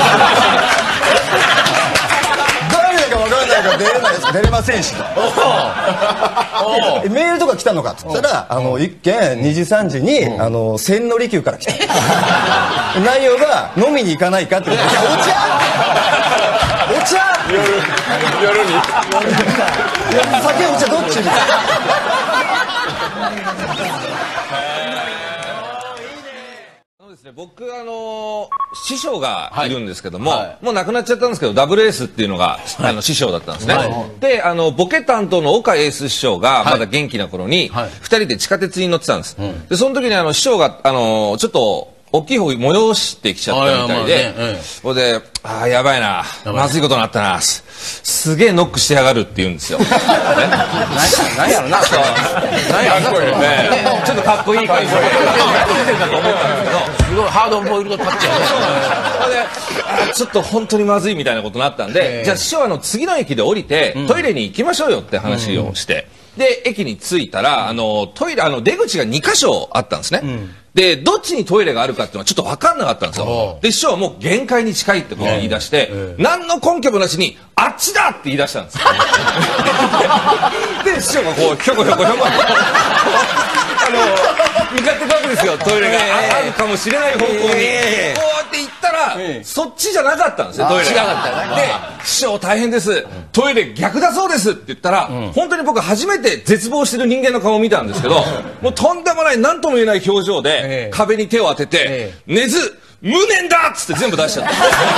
誰か分からないから出れないです出れませんしとメールとか来たのかって言ったらあの一件にじさんじにあの千利休から来た内容が飲みに行かないかって言ってお茶お茶夜夜に酒お茶どっちみたいな僕あのー、師匠がいるんですけども、はい、もう亡くなっちゃったんですけどダブルエースっていうのが、はい、あの師匠だったんですね、はい、であのボケ担当の岡エース師匠がまだ元気な頃に、はい、ふたりで地下鉄に乗ってたんです、はい、でその時にあの師匠があのー、ちょっと大きい方催してきちゃったみたいでそれで「ああやばいなまずいことになったなすげえノックしてやがる」って言うんですよ何やろな何やろなちょっとかっこいい感じですごいハードボイルドタッチやねちょっと本当にまずいみたいなことになったんでじゃあ師匠あの次の駅で降りてトイレに行きましょうよって話をしてで駅に着いたらあのトイレあの出口がにかしょあったんですねでどっちにトイレがあるかっていうのはちょっと分かんなかったんですよで師匠はもう限界に近いってことを言い出して何の根拠もなしにあっちだって言い出したんですで師匠がこうひょこひょこひょこあの向かっていくわけですよトイレがあるかもしれない方向にこうやって行ったらそっちじゃなかったんですよトイレがで師匠大変ですトイレ逆だそうですって言ったら本当に僕初めて絶望してる人間の顔を見たんですけどもうとんでもない何とも言えない表情で壁に手を当てて「寝ず無念だ!」っつって全部出しちゃった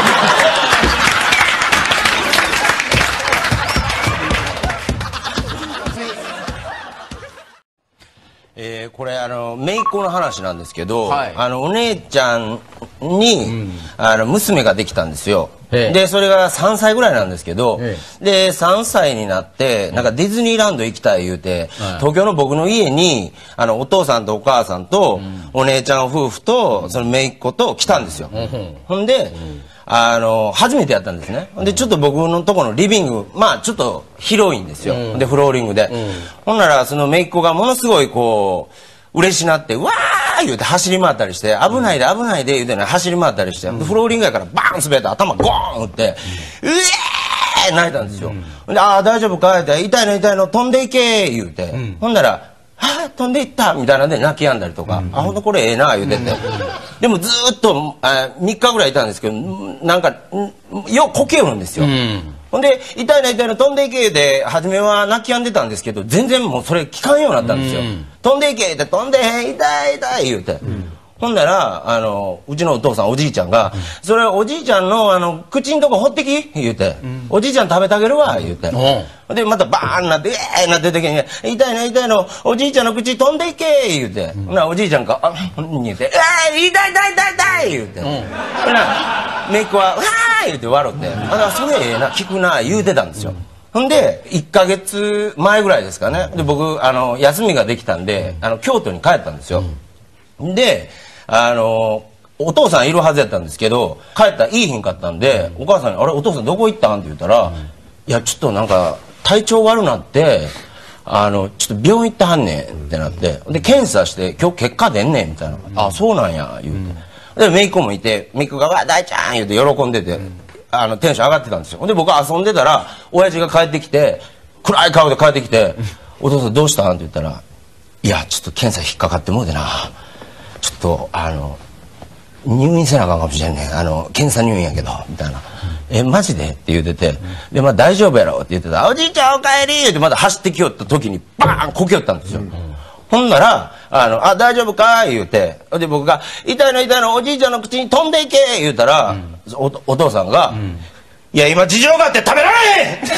えー、これあの姪っ子の話なんですけど、はい、あのお姉ちゃんに、うん、あの娘ができたんですよ。でそれがさんさいぐらいなんですけどでさんさいになってなんかディズニーランド行きたい言うて、はい、東京の僕の家にあのお父さんとお母さんと、うん、お姉ちゃん夫婦とその姪っ子と来たんですよ。うん、ほんで、うんあの初めてやったんですねでちょっと僕のところのリビングまあちょっと広いんですよ、うん、でフローリングで、うん、ほんならその姪っ子がものすごいこう嬉しなってわー言うて走り回ったりして危ないで危ないで言うてね走り回ったりして、うん、フローリングやからバーン滑って頭ゴーン打ってうえー泣いたんですよ、うん、でああ大丈夫かって痛いの痛いの飛んでいけ言うて、うん、ほんならはぁ飛んでいったみたいなんで泣き止んだりとか、うん、あほんとこれええな言うてて、うん、でもずーっとあみっかぐらいいたんですけどなんかようこけよるんですよ、うん、ほんで痛いな痛いな飛んでいけで初めは泣き止んでたんですけど全然もうそれ聞かんようになったんですよ、うん、飛んでいけって飛んでへん痛い痛い言うて、うんほんならあのうちのお父さんおじいちゃんが、うん、それおじいちゃんのあの口んとこほってき言うて、うん、おじいちゃん食べてあげるわ言うて、うん、でまたバーンなってえーなって時に痛いの痛いのおじいちゃんの口飛んでいけ言うて、うん、ほなおじいちゃんがあ言うてえー痛い痛い痛い痛い言うて、うん、ほな姪っ子はわー言うて笑って、うん、あそれええな聞くな言うてたんですよ、うんほんでいっかげつまえぐらいですかねで僕あの休みができたんであの京都に帰ったんですよ、うん、であのお父さんいるはずやったんですけど帰ったらいい日んかったんで、うん、お母さんに「あれお父さんどこ行ったん?」って言ったら「うん、いやちょっとなんか体調悪なってあのちょっと病院行ってはんねん」ってなってで検査して「今日結果出んねん」みたいな「うん、あそうなんや」言うて、うん、で姪っ子もいて姪っ子が「わ大ちゃん」言うて喜んでて、うん、あのテンション上がってたんですよで僕遊んでたら親父が帰ってきて暗い顔で帰ってきて「お父さんどうしたん?」って言ったら「いやちょっと検査引っかかってもうてな」ちょっとあの入院せなあかんかもしれんねんあの検査入院やけどみたいな「えマジで?」って言うてて「でまあ大丈夫やろ」って言ってた「おじいちゃんおかえり」ってまだ走ってきよった時にバーンこけよったんですよ、うん、ほんなら「あのあ大丈夫か?」言うてで僕が「痛いの痛いのおじいちゃんの口に飛んでいけ」言うたら、うん、お, お父さんが、うん「いや今事情があって食べられへん!」って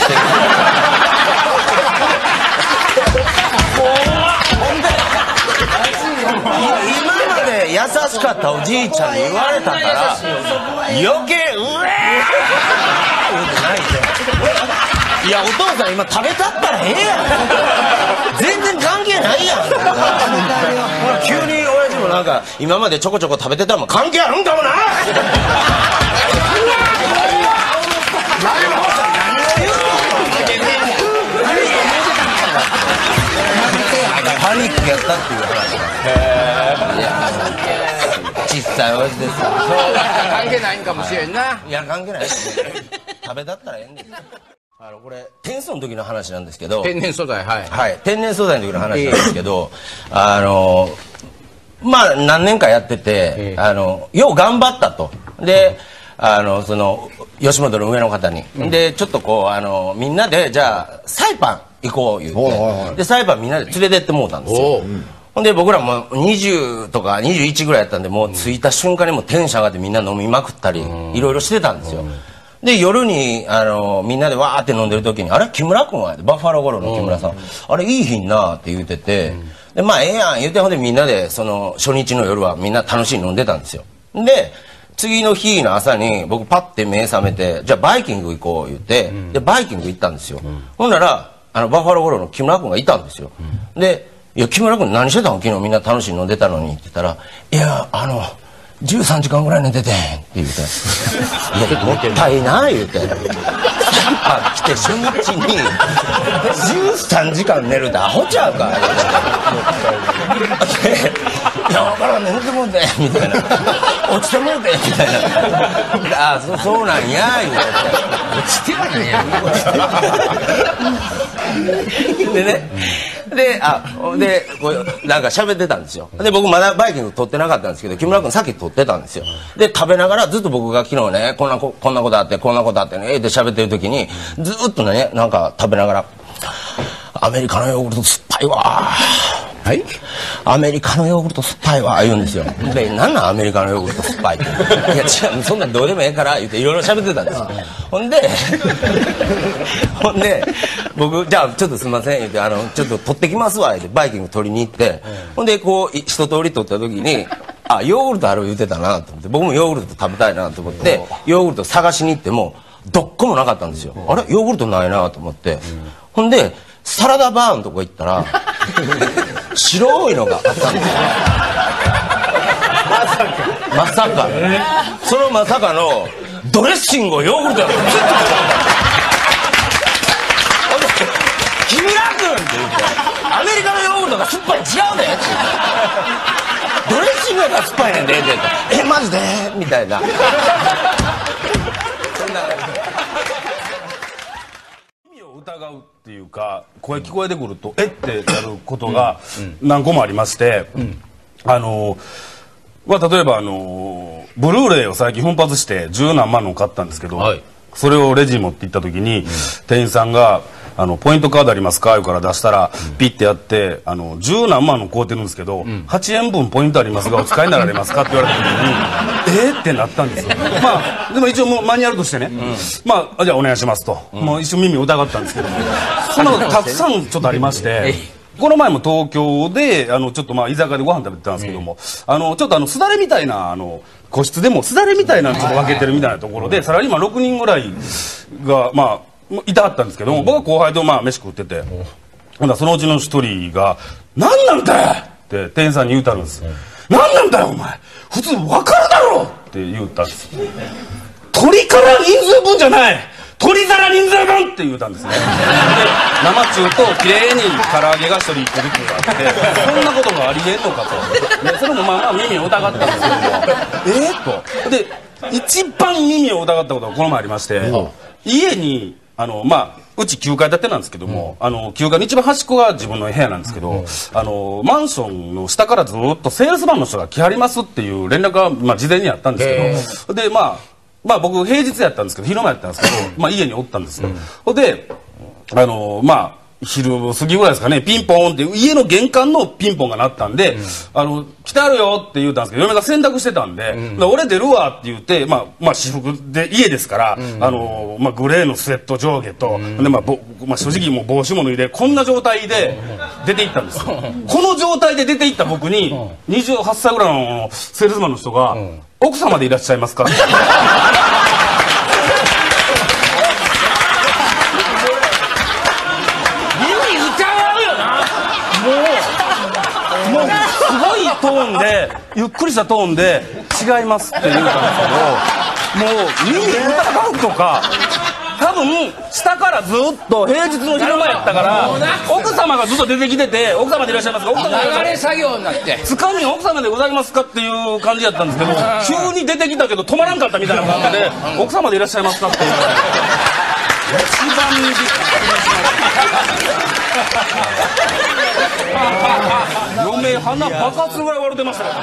優しかったおじいちゃんに言われたから余計うえーって泣いていやお父さん今食べたったらええやん全然関係ないやん急に親父もなんか今までちょこちょこ食べてたのも関係あるんかもな何を言うのっていう話なんです。小さい親父ですよ。 関係ないんかもしれんな。 いや関係ないですね。食べだったらええんです。あのこれ天素の時の話なんですけど。 天然素材、はい。 はい、天然素材の時の話なんですけど、あのまあ何年かやってて、あのよう頑張ったと。で、あのその吉本の上の方に、でちょっとこうあのみんなでじゃあサイパン行こう言って、でサイパンみんなで連れてってもうたんですよ。ほんで僕らもにじゅうとかにじゅういちぐらいやったんで、もう着いた瞬間にもうテンション上がってみんな飲みまくったりいろいろしてたんですよ。で夜にあのみんなでわーって飲んでる時に「あれ木村君は?」バッファローゴロの木村さん「あれいい日な」って言うてて、でまあええやん言うて、ほんでみんなでその初日の夜はみんな楽しい飲んでたんですよ。で次の日の朝に僕パッて目覚めて、じゃあバイキング行こう言って、でバイキング行ったんですよ。ほんならあのバッファローゴロの木村君がいたんですよ。で「いや木村君何してたの昨日みんな楽しい飲んでたのに」って言ったら「いやあのじゅうさんじかんぐらい寝てて」って言うて「いやもったいな」言うて「サイパン来て初日にじゅうさんじかん寝るってアホちゃうか」言うて「いや分からんね寝てもうて」みたいな「落ちてもうて」みたいな「ああ そ, そうなんや」言うて「落ちてはないやん」でねで、あ、で、こう、なんか喋ってたんですよ。で、僕まだバイキング取ってなかったんですけど、木村君さっき取ってたんですよ。で、食べながらずっと僕が昨日ね、こんなこ、こんなことあって、こんなことあってね、って喋ってる時に、ずっとね、なんか食べながら、アメリカのヨーグルト酸っぱいわはい、アメリカのヨーグルト酸っぱいわ言うんですよ。で、なんなんアメリカのヨーグルト酸っぱいって。いや違う、そんなんどうでもええから言っていろいろ喋ってたんですよ。ほんでほんで僕じゃあちょっとすいません言って、あのちょっと取ってきますわ言ってバイキング取りに行って、ほんでこう一通り取った時に、あヨーグルトある言ってたなと思って、僕もヨーグルト食べたいなと思ってヨーグルト探しに行ってもどっこもなかったんですよ。あれヨーグルトないなと思って、ほんでサラダバーのとこ行ったら白いのがあったんですよ。まさかまさか、えー、そのまさかのドレッシングをヨーグルトやる木村君って言って「アメリカのヨーグルトが酸っぱい違うで」って「ドレッシングが酸っぱいねんで」って言って「えマジで?」みたいな。そんな意味を疑うっていうか、声聞こえてくると「えっ?」てやることが何個もありまして、うん、あのまあ、例えばあのブルーレイを最近奮発して十何万の買ったんですけど、はい、それをレジに持って行った時に、うん、店員さんがあの「ポイントカードありますか?」言うから出したら、うん、ピッてやってあの十何万の買うてるんですけど、うん、はちえんぶんポイントありますがお使いになられますかって言われた時にえーってなったんですよ。まあでも一応もうマニュアルとしてね、うん、まあじゃあお願いしますと、うん、もう一瞬耳を疑ったんですけども、そんなことたくさんちょっとありまして。この前も東京であのちょっとまあ居酒屋でご飯食べてたんですけども、あのちょっとあのすだれみたいなあの個室でもすだれみたいなのちょっと分けてるみたいなところでサラリーマンろくにんぐらいがまあいたはったんですけども、僕は後輩とまあ飯食ってて、ほんだそのうちの一人が「何なんだよ!」って店員さんに言うたるんです「何なんだよお前普通分かるだろ!」って言うたんです。鳥から人数分じゃない鳥皿人数分って言うたんですね。で生中と綺麗に唐揚げが一人一個ずつがあってそんなことがありえんのかと、でそれもまあまあ耳を疑ったんですけどもえー、とで一番耳を疑ったことがこの前ありまして、うん、家にあのまあうちきゅうかい建てなんですけども、うん、あのきゅうかいの一番端っこが自分の部屋なんですけど、うん、あのマンションの下からずっとセールスマンの人が来はりますっていう連絡が、まあ、事前にあったんですけど、でまあまあ僕平日やったんですけど昼間やったんですけど、まあ家におったんですよ。ほんであのまあ昼過ぎぐらいですかね、ピンポーンって家の玄関のピンポンが鳴ったんで、うん、あの来てあるよって言ったんですけど嫁が洗濯してたんで、うん、俺出るわって言って、まあ、まあ私服で家ですから、うん、あのまあ、グレーのスウェット上下と、うん、でまあぼまあ、正直もう帽子も脱いでこんな状態で出て行ったんですよ。この状態で出て行った僕ににじゅうはっさいぐらいのセールスマンの人が「奥様でいらっしゃいますか?」すごいトーンでゆっくりしたトーンで「違います」って言うたんですけど、もう耳疑うとか多分下からずっと平日の昼間やったから奥様がずっと出てきてて「奥様でいらっしゃいますか?」奥様でいらっしゃいますか?」 流れ作業になってつかみ奥様でございますかっていう感じやったんですけど急に出てきたけど止まらんかったみたいな感じで「奥様でいらっしゃいますか?」っていう一番びっくりしました嫁鼻爆発ぐらい笑ってましたよ。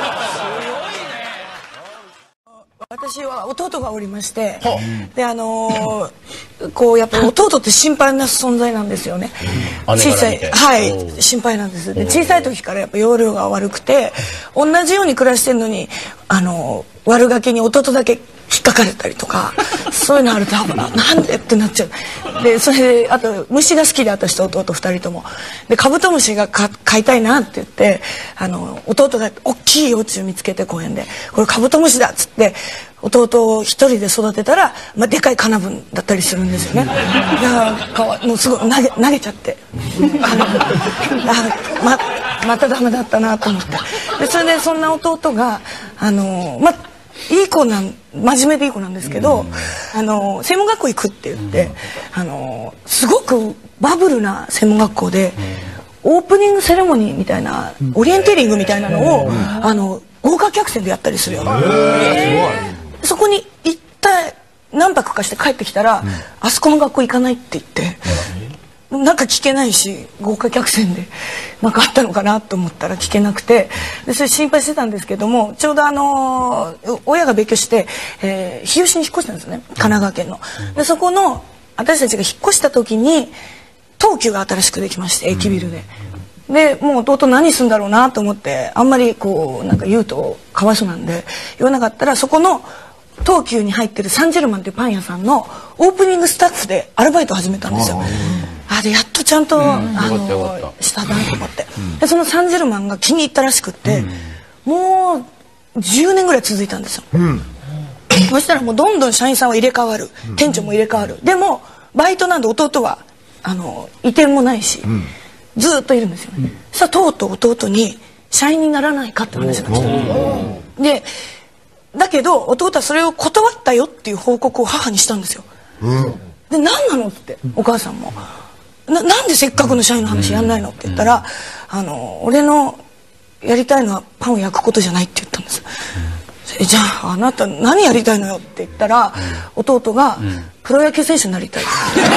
私は弟がおりまして、であのー、こうやっぱり弟って心配な存在なんですよね。小さい、はい心配なんです。で小さい時からやっぱ容量が悪くて、同じように暮らしてるのにあのー、悪ガキに弟だけ引っかかれたりとかそういうのあるとなんでってなっちゃう。でそれであと虫が好きで私と弟ふたりともでカブトムシがか飼いたいなって言ってあの弟が大きい幼虫見つけて公園でこれカブトムシだっつって弟を一人で育てたら、まあ、でかいカナブンだったりするんですよね。だからもうすごい投げ投げちゃってあままたダメだったなと思ってでそれでそんな弟があのまあいい子なん真面目でいい子なんですけど、うん、あの専門学校行くって言って、うん、あのすごくバブルな専門学校で、うん、オープニングセレモニーみたいな、うん、オリエンテーリングみたいなのを、うん、あの豪華客船でやったりするような、そこに行った何泊かして帰ってきたら、うん、あそこの学校行かないって言って。なんか聞けないし豪華客船で何かあったのかなと思ったら聞けなくてでそれ心配してたんですけどもちょうどあのー、親が別居して、えー、日吉に引っ越したんですよね神奈川県の。でそこの私たちが引っ越した時に東急が新しくできまして駅ビルで。でもう弟何するんだろうなと思ってあんまりこうなんか言うとかわいそうなんで言わなかったらそこの東急に入ってるサンジェルマンっていうパン屋さんのオープニングスタッフでアルバイトを始めたんですよ。あでやっとちゃんと、うん、あのしたなと思って、うん、でそのサンジェルマンが気に入ったらしくって、うん、もうじゅうねんぐらい続いたんですよ、うん、そしたらもうどんどん社員さんは入れ替わる、うん、店長も入れ替わるでもバイトなんで弟はあの移転もないし、うん、ずっといるんですよね、うん、そしたらとうとう弟に社員にならないかって話なんですよ。でだけど弟はそれを断ったよっていう報告を母にしたんですよ、うん、で何なのってお母さんもな, なんでせっかくの社員の話やんないのって言ったら、あの俺のやりたいのはパンを焼くことじゃないって言ったんです、うん、じゃああなた何やりたいのよって言ったら、うん、弟が、うん、プロ野球選手になりたいって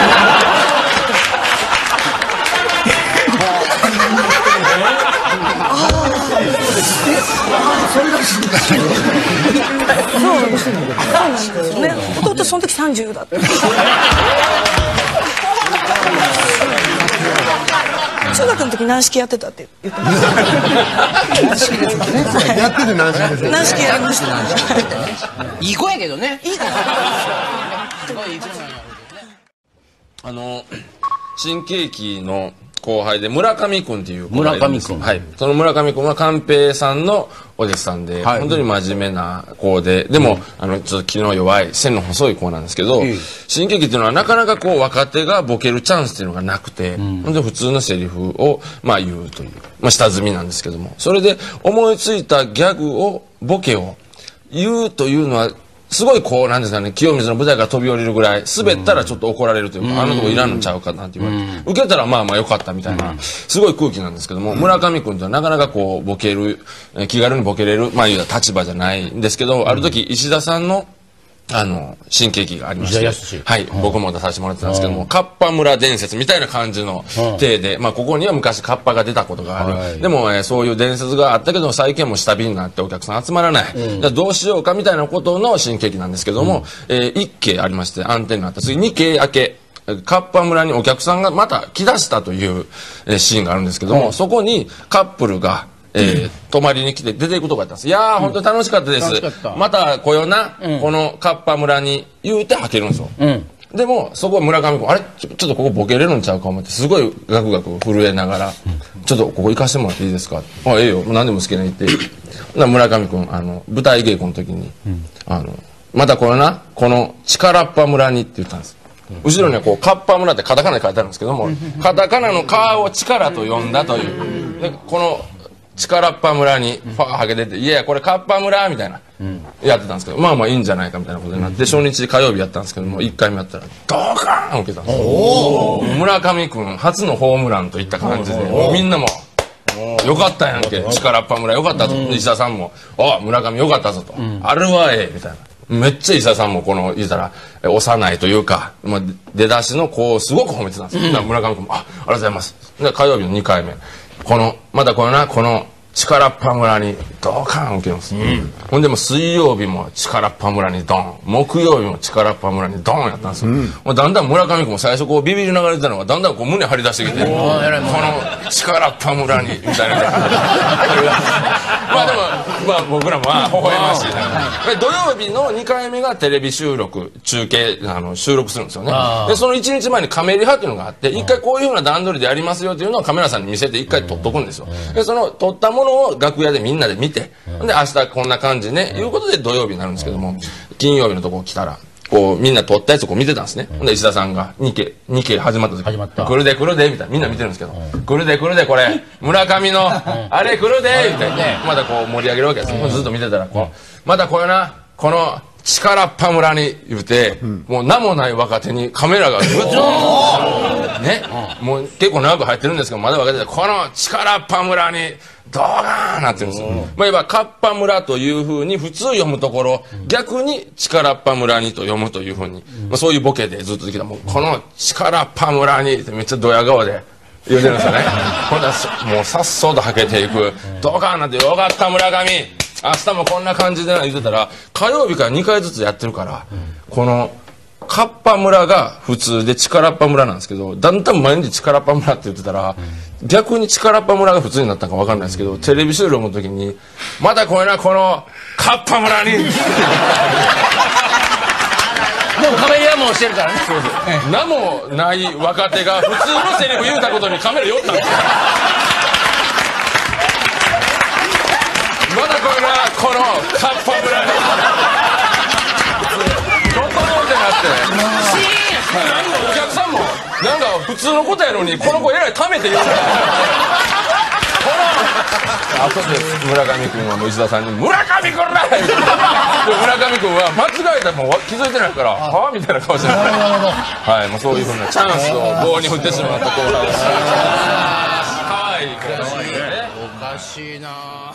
それがしいんだそうなんですよね。弟その時さんじゅうだった中学の時軟式やってたって言ってました軟式ですねやってて軟式ですね軟式やりましたいい子やけどねいい子あの新喜劇の後輩で村上君っていう村上君はいその村上君は寛平さんのお弟子さんで、はい、本当に真面目な子ででも、うん、あのちょっと気の弱い線の細い子なんですけど、うん、新喜劇っていうのはなかなかこう若手がボケるチャンスっていうのがなくて、うん、本当に普通のセリフをまあ言うという、まあ、下積みなんですけどもそれで思いついたギャグをボケを言うというのはすごいこうなんですかね清水の舞台から飛び降りるぐらい滑ったらちょっと怒られるというか、うん、あのとこいらんのちゃうかなって言われて、うん、受けたらまあまあよかったみたいな、うん、すごい空気なんですけども、うん、村上君とはなかなかこうボケる気軽にボケれるまあ言うたら立場じゃないんですけど、うん、ある時石田さんのあの新喜劇がありましてはい、うん、僕も出させてもらってたんですけども、うん、カッパ村伝説みたいな感じの体で、うん、まあここには昔カッパが出たことがある、はい、でも、えー、そういう伝説があったけど最近も下火になってお客さん集まらない、うん、じゃあどうしようかみたいなことの新喜劇なんですけども、うんえー、いっけいありまして暗転になった次にけい明けカッパ村にお客さんがまた来だしたという、えー、シーンがあるんですけども、うん、そこにカップルがえー、泊まりに来て出ていくとこやったんです。いやー、うん、本当に楽しかったです。また来よな、うん、このカッパ村に言うてはけるんですよ。うん、でも、そこは村上君、あれちょ、ちょっとここボケれるんちゃうか思って、すごいガクガク震えながら、うん、ちょっとここ行かしてもらっていいですかあ、ええよ、何でも好きな言って。村上君、あの、舞台稽古の時に、うん、あの、またこれな、この力っぱ村にって言ったんです。後ろにはこう、カッパ村ってカタカナで書いてあるんですけども、カタカナのカーを力と呼んだという。で、この、 力っぱ村にファーはけてて、いやいや、これカッパ村みたいな、やってたんですけど、まあまあいいんじゃないかみたいなことになって、初日火曜日やったんですけども、いっかいめやったら、ドカーン受けたんですよ。村上君初のホームランといった感じで、みんなも、よかったやんけ、力っぱ村よかったぞ。石田さんも、あ、村上よかったぞと。あれはええ、みたいな。めっちゃ石田さんもこの、言ったら、幼いというか、まあ、出だしの子をすごく褒めてたんですよ。うん、村上君も、あ、ありがとうございます。で、火曜日のにかいめ。この、まだこのな、この、力っぱ村にドカーン受けます。うん、ほんでも水曜日も力っぱ村にドン。木曜日も力っぱ村にドンやったんですよ。うん、もうだんだん村上君も最初こうビビりながら言ってたのが、だんだんこう胸張り出してきて、この力っぱ村に、みたいな。まあでも、まあ僕らも、あ、微笑ましいな。土曜日のにかいめがテレビ収録、中継、あの、収録するんですよね。で、そのいちにちまえにカメリハっていうのがあって、一回こういうふうな段取りでやりますよっていうのをカメラさんに見せて一回撮っとくんですよ。で、その撮ったものを楽屋でみんなで見て、で、明日こんな感じね、いうことで土曜日になるんですけども、金曜日のとこ来たら、こう、みんな撮ったやつをこう見てたんですね。ほんで、石田さんが、にけい、にけい始まった時、来るで来るで、みたいな、みんな見てるんですけど、来るで来るで、これ、村上の、あれ来るで、みたいな、まだこう盛り上げるわけですよ。ずっと見てたら、こう、まだこれな、この、力っぱ村に言うて、もう名もない若手にカメラがぐっと、ね、もう結構長く入ってるんですけど、まだ若手で、この力っぱ村に、ドーガーンなってるんですよ。まあ、いわば、カッパ村というふうに普通読むところ、逆に力っぱ村にと読むというふうに、まあ、そういうボケでずっとできた。もう、この力っぱ村にってめっちゃドヤ顔で言うてるんですよね。ほんで、もうさっそうとはけていく、ドーガーンなんてよかった村上。明日もこんな感じでな言ってたら、火曜日からにかいずつやってるから、この、カッパ村が普通で力っぱ村なんですけど、だんだん毎日力っぱ村って言ってたら、逆に力っぱ村が普通になったか分かんないですけど、テレビ収録の時に、またこれな、この、カッパ村にもうカメラもしてるからね。そうそう。名もない若手が普通のセリフ言うたことにカメラ寄ったんですよ。まだこれな、この、カッパ村に。お客さんもなんか普通のことやのにこの子えらいためて言うからあとで村上君はもう石田さんに「村上君だ!」村上君は間違えたらもう気づいてないから「はあ?」みたいな顔してる。はい、もうそういうふうなチャンスを棒に振ってしまった後輩です。はい、 おかしいな。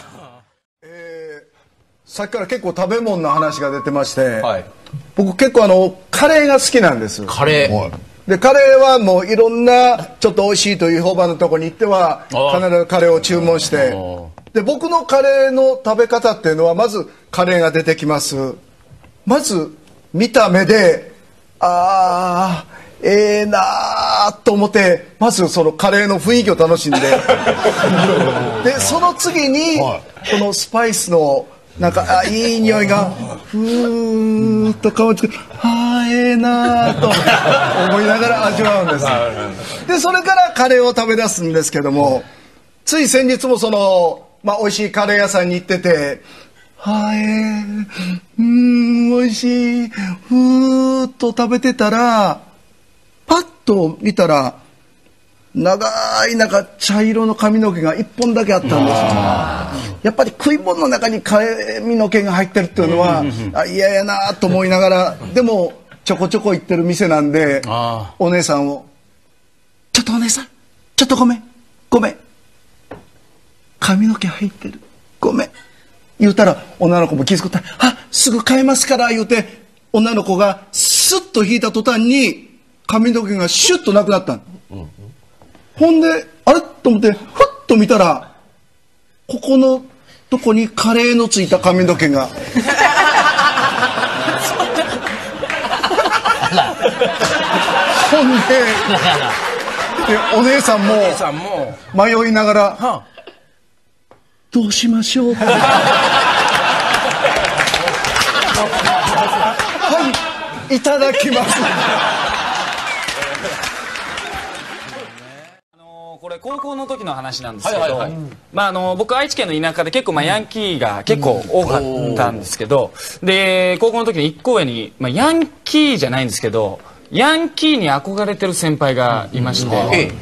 さっきから結構食べ物の話が出てまして、はい、僕結構あのカレーが好きなんです。 カレーでカレーはもういろんなちょっと美味しいという評判のところに行っては必ずカレーを注文して、で僕のカレーの食べ方っていうのはまずカレーが出てきます。まず見た目であーええー、なーと思ってまずそのカレーの雰囲気を楽しんででその次にこのスパイスのなんかあいい匂いがふーっと香ってあーええなーと思いながら味わうんです。でそれからカレーを食べ出すんですけども、つい先日もその、まあ、美味しいカレー屋さんに行っててはえーうーん美味しいふーっと食べてたらパッと見たら長いなんか茶色の髪の毛が一本だけあったんですよ。やっぱり食い物の中に髪の毛が入ってるっていうのはあ嫌やなと思いながら、でもちょこちょこ行ってる店なんでお姉さんを「ちょっとお姉さんちょっとごめんごめん髪の毛入ってるごめん」言うたら女の子も気づくったら「あすぐ変えますから」言うて女の子がスッと引いた途端に髪の毛がシュッとなくなったの。ほんであれと思ってふっと見たらここのとこにカレーのついた髪の毛がほんでお姉さんも迷いながらどうしましょうはいいただきますこれ高校の時の話なんですけど、まああの僕愛知県の田舎で結構まあヤンキーが結構多かったんですけど、で高校の時の一個上に、まあ、ヤンキーじゃないんですけどヤンキーに憧れてる先輩がいまして、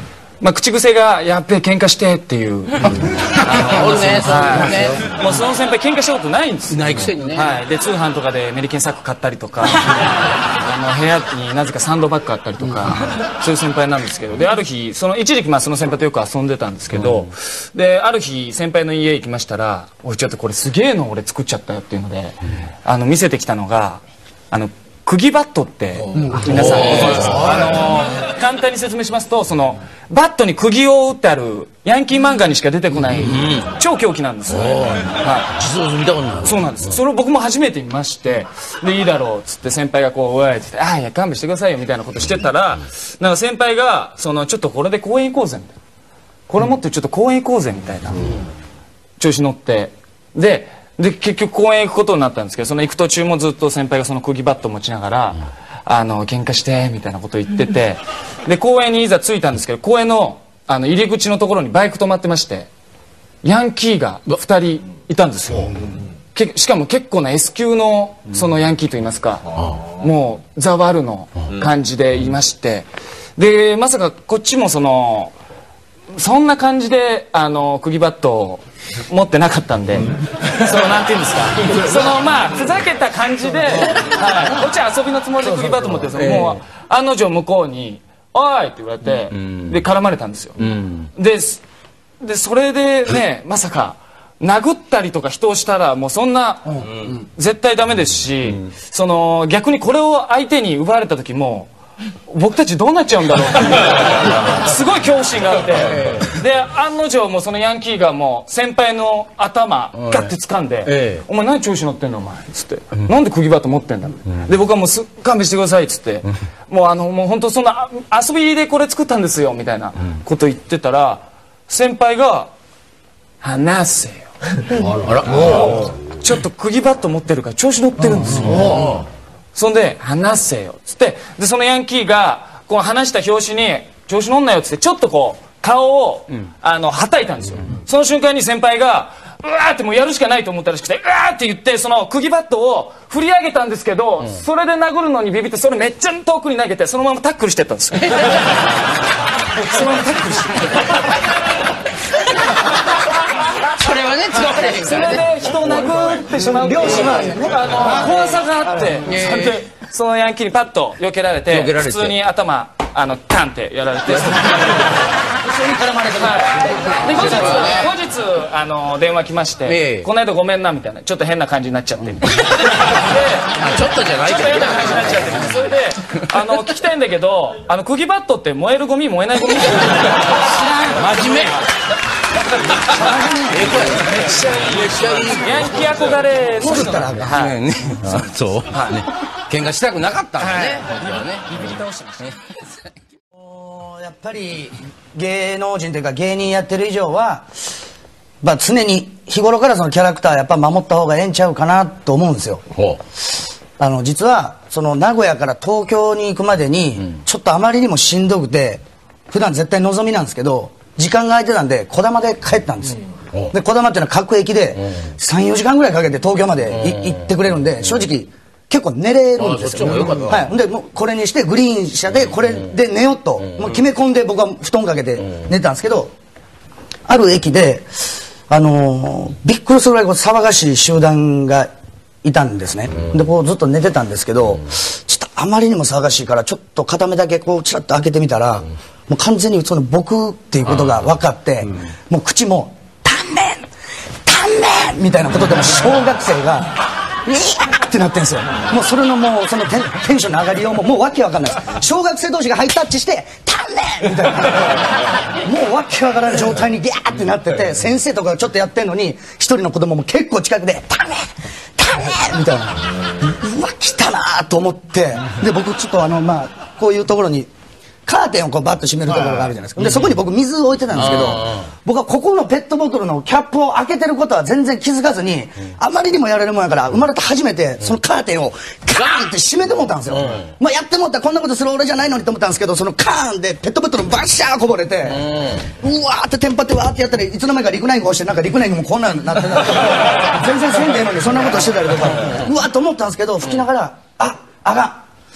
まあ、口癖が「やっべえ喧嘩して」っていう。おるね、 そうね。 もうその先輩喧嘩したことないんですよ。 ないくせにね。 はい。で通販とかでメリケンサック買ったりとか、あの部屋になぜかサンドバッグあったりとか、そういう先輩なんですけど、である日その一時期まあその先輩とよく遊んでたんですけど、である日先輩の家行きましたら「おいちょっとこれすげえの俺作っちゃったよ」っていうので、あの見せてきたのがあの。釘バットって皆さんご存知ですか？あの簡単に説明しますと、そのバットに釘を打ってあるヤンキー漫画にしか出てこない超凶器なんですよ。 はい。実物見たことない。 そうなんです。それを僕も初めて見まして、でいいだろうっつって先輩がこう「おい」っつって「ああいや勘弁してくださいよ」みたいなことしてたら、なんか先輩がそのちょっとこれで公園行こうぜみたいな、これ持ってちょっと公園行こうぜみたいな調子乗って、で。で結局公園行くことになったんですけど、その行く途中もずっと先輩がその釘バット持ちながら「あの喧嘩して」みたいなこと言ってて、で公園にいざ着いたんですけど、公園のあの入り口のところにバイク止まってまして、ヤンキーがふたりいたんですよ。けしかも結構な S 級のそのヤンキーといいますか、もうザ・ワルの感じでいまして、でまさかこっちもそのそんな感じであの釘バットを持ってなかったんで、そのなんていうんですか、そのまあふざけた感じで、はい、こっちは遊びのつもりで釘バット持ってるんですよ。もう案の定向こうに「おい!」って言われて、で絡まれたんですよ。ででそれでね、まさか殴ったりとか人をしたらもうそんな絶対ダメですし、その逆にこれを相手に奪われた時も僕たちどうなっちゃうんだろうってすごい恐怖心があって、で案の定もうそのヤンキーがもう先輩の頭ガッて掴んで「お前何調子乗ってんのお前」っつって「なんで釘バット持ってんだ」で僕はもうす「勘弁してください」っつって「もうあのもう本当そんな遊びでこれ作ったんですよ」みたいなこと言ってたら、先輩が「話せよ」ちょっと釘バット持ってるから調子乗ってるんですよ。そんで「話せよ」っつって、でそのヤンキーがこう話した拍子に「調子乗んなよ」っつってちょっとこう顔を、うん、あのはたいたんですよ。その瞬間に先輩がうわーってもうやるしかないと思ったらしくてうわーって言ってその釘バットを振り上げたんですけど、うん、それで殴るのにビビってそれめっちゃ遠くに投げてそのままタックルしてったんですよ。そのままタックルしてそれはね、 それで人を殴ってしまう両親は怖さがあって、それでそのヤンキーにパッと避けられて普通に頭あのタンってやられて、それに絡まれて、で後日後日あの電話来まして「この間ごめんな」みたいな、ちょっと変な感じになっちゃって、 ちょっとじゃないけど変な感じになっちゃって、それであの聞きたいんだけど、あの釘バットって燃えるゴミ燃えないゴミって真面目。 めっちゃいいヤンキー憧れの人なんで、はい、 そう、喧嘩したくなかったんだね。 ビビり倒してましたね。 やっぱり芸能人というか芸人やってる以上は、まあ、常に日頃からそのキャラクターやっぱ守った方がええんちゃうかなと思うんですよ。あの実はその名古屋から東京に行くまでにちょっとあまりにもしんどくて、普段絶対のぞみなんですけど時間が空いてたんでこだまで帰ったんですよ。でこだまっていうのは各駅でさんよじかんぐらいかけて東京まで行ってくれるんで、正直結構寝れるんですよ。はい、でもうこれにしてグリーン車でこれで寝ようともう決め込んで僕は布団かけて寝たんですけど、ある駅であのー、びっくりするぐらいこう騒がしい集団がいたんですね。でこうずっと寝てたんですけど、ちょっとあまりにも騒がしいからちょっと片目だけこうチラッと開けてみたら、もう完全にその僕っていうことが分かって、もう口も「タンメンタンメン」みたいなことでも小学生が「ニヤー」ってなってんですよ。もうそれのもうそのテン、テンションの上がりようももうわけわかんないです。小学生同士がハイタッチして「タンメン」みたいな、もうわけわからん状態にギャーってなってて、先生とかがちょっとやってんのに一人の子供も結構近くで「タンメンタンメン」みたいな、うわ来たなと思って、で僕ちょっとあのまあこういうところにカーテンをこうバッと閉めるところがあるじゃないですか。でそこに僕水を置いてたんですけど、僕はここのペットボトルのキャップを開けてることは全然気づかずに、あまりにもやられるもんやから生まれて初めてそのカーテンをカーンって閉めてもったんですよ。まあやってもったらこんなことする俺じゃないのにと思ったんですけど、そのカーンでペットボトルバッシャーこぼれて、うわーってテンパってわーってやったらいつの間にかリクナイングをして、なんかリクナイングもこんなんなってた全然せんでええのにそんなことしてたりとかうわーと思ったんですけど、吹きながら「ああかん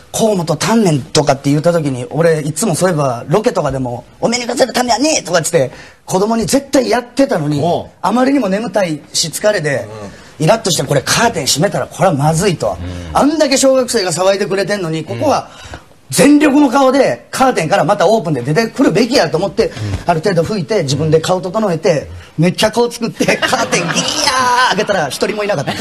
河本タンメンとかって言った時に俺いつもそういえばロケとかでも「お目にかかるためはね」とかっつって子供に絶対やってたのにあまりにも眠たいし疲れでイラッとしてこれカーテン閉めたらこれはまずいと、あんだけ小学生が騒いでくれてんのにここは全力の顔でカーテンからまたオープンで出てくるべきやと思ってある程度拭いて自分で顔整えてめっちゃ顔作ってカーテンギヤー開けたら一人もいなかった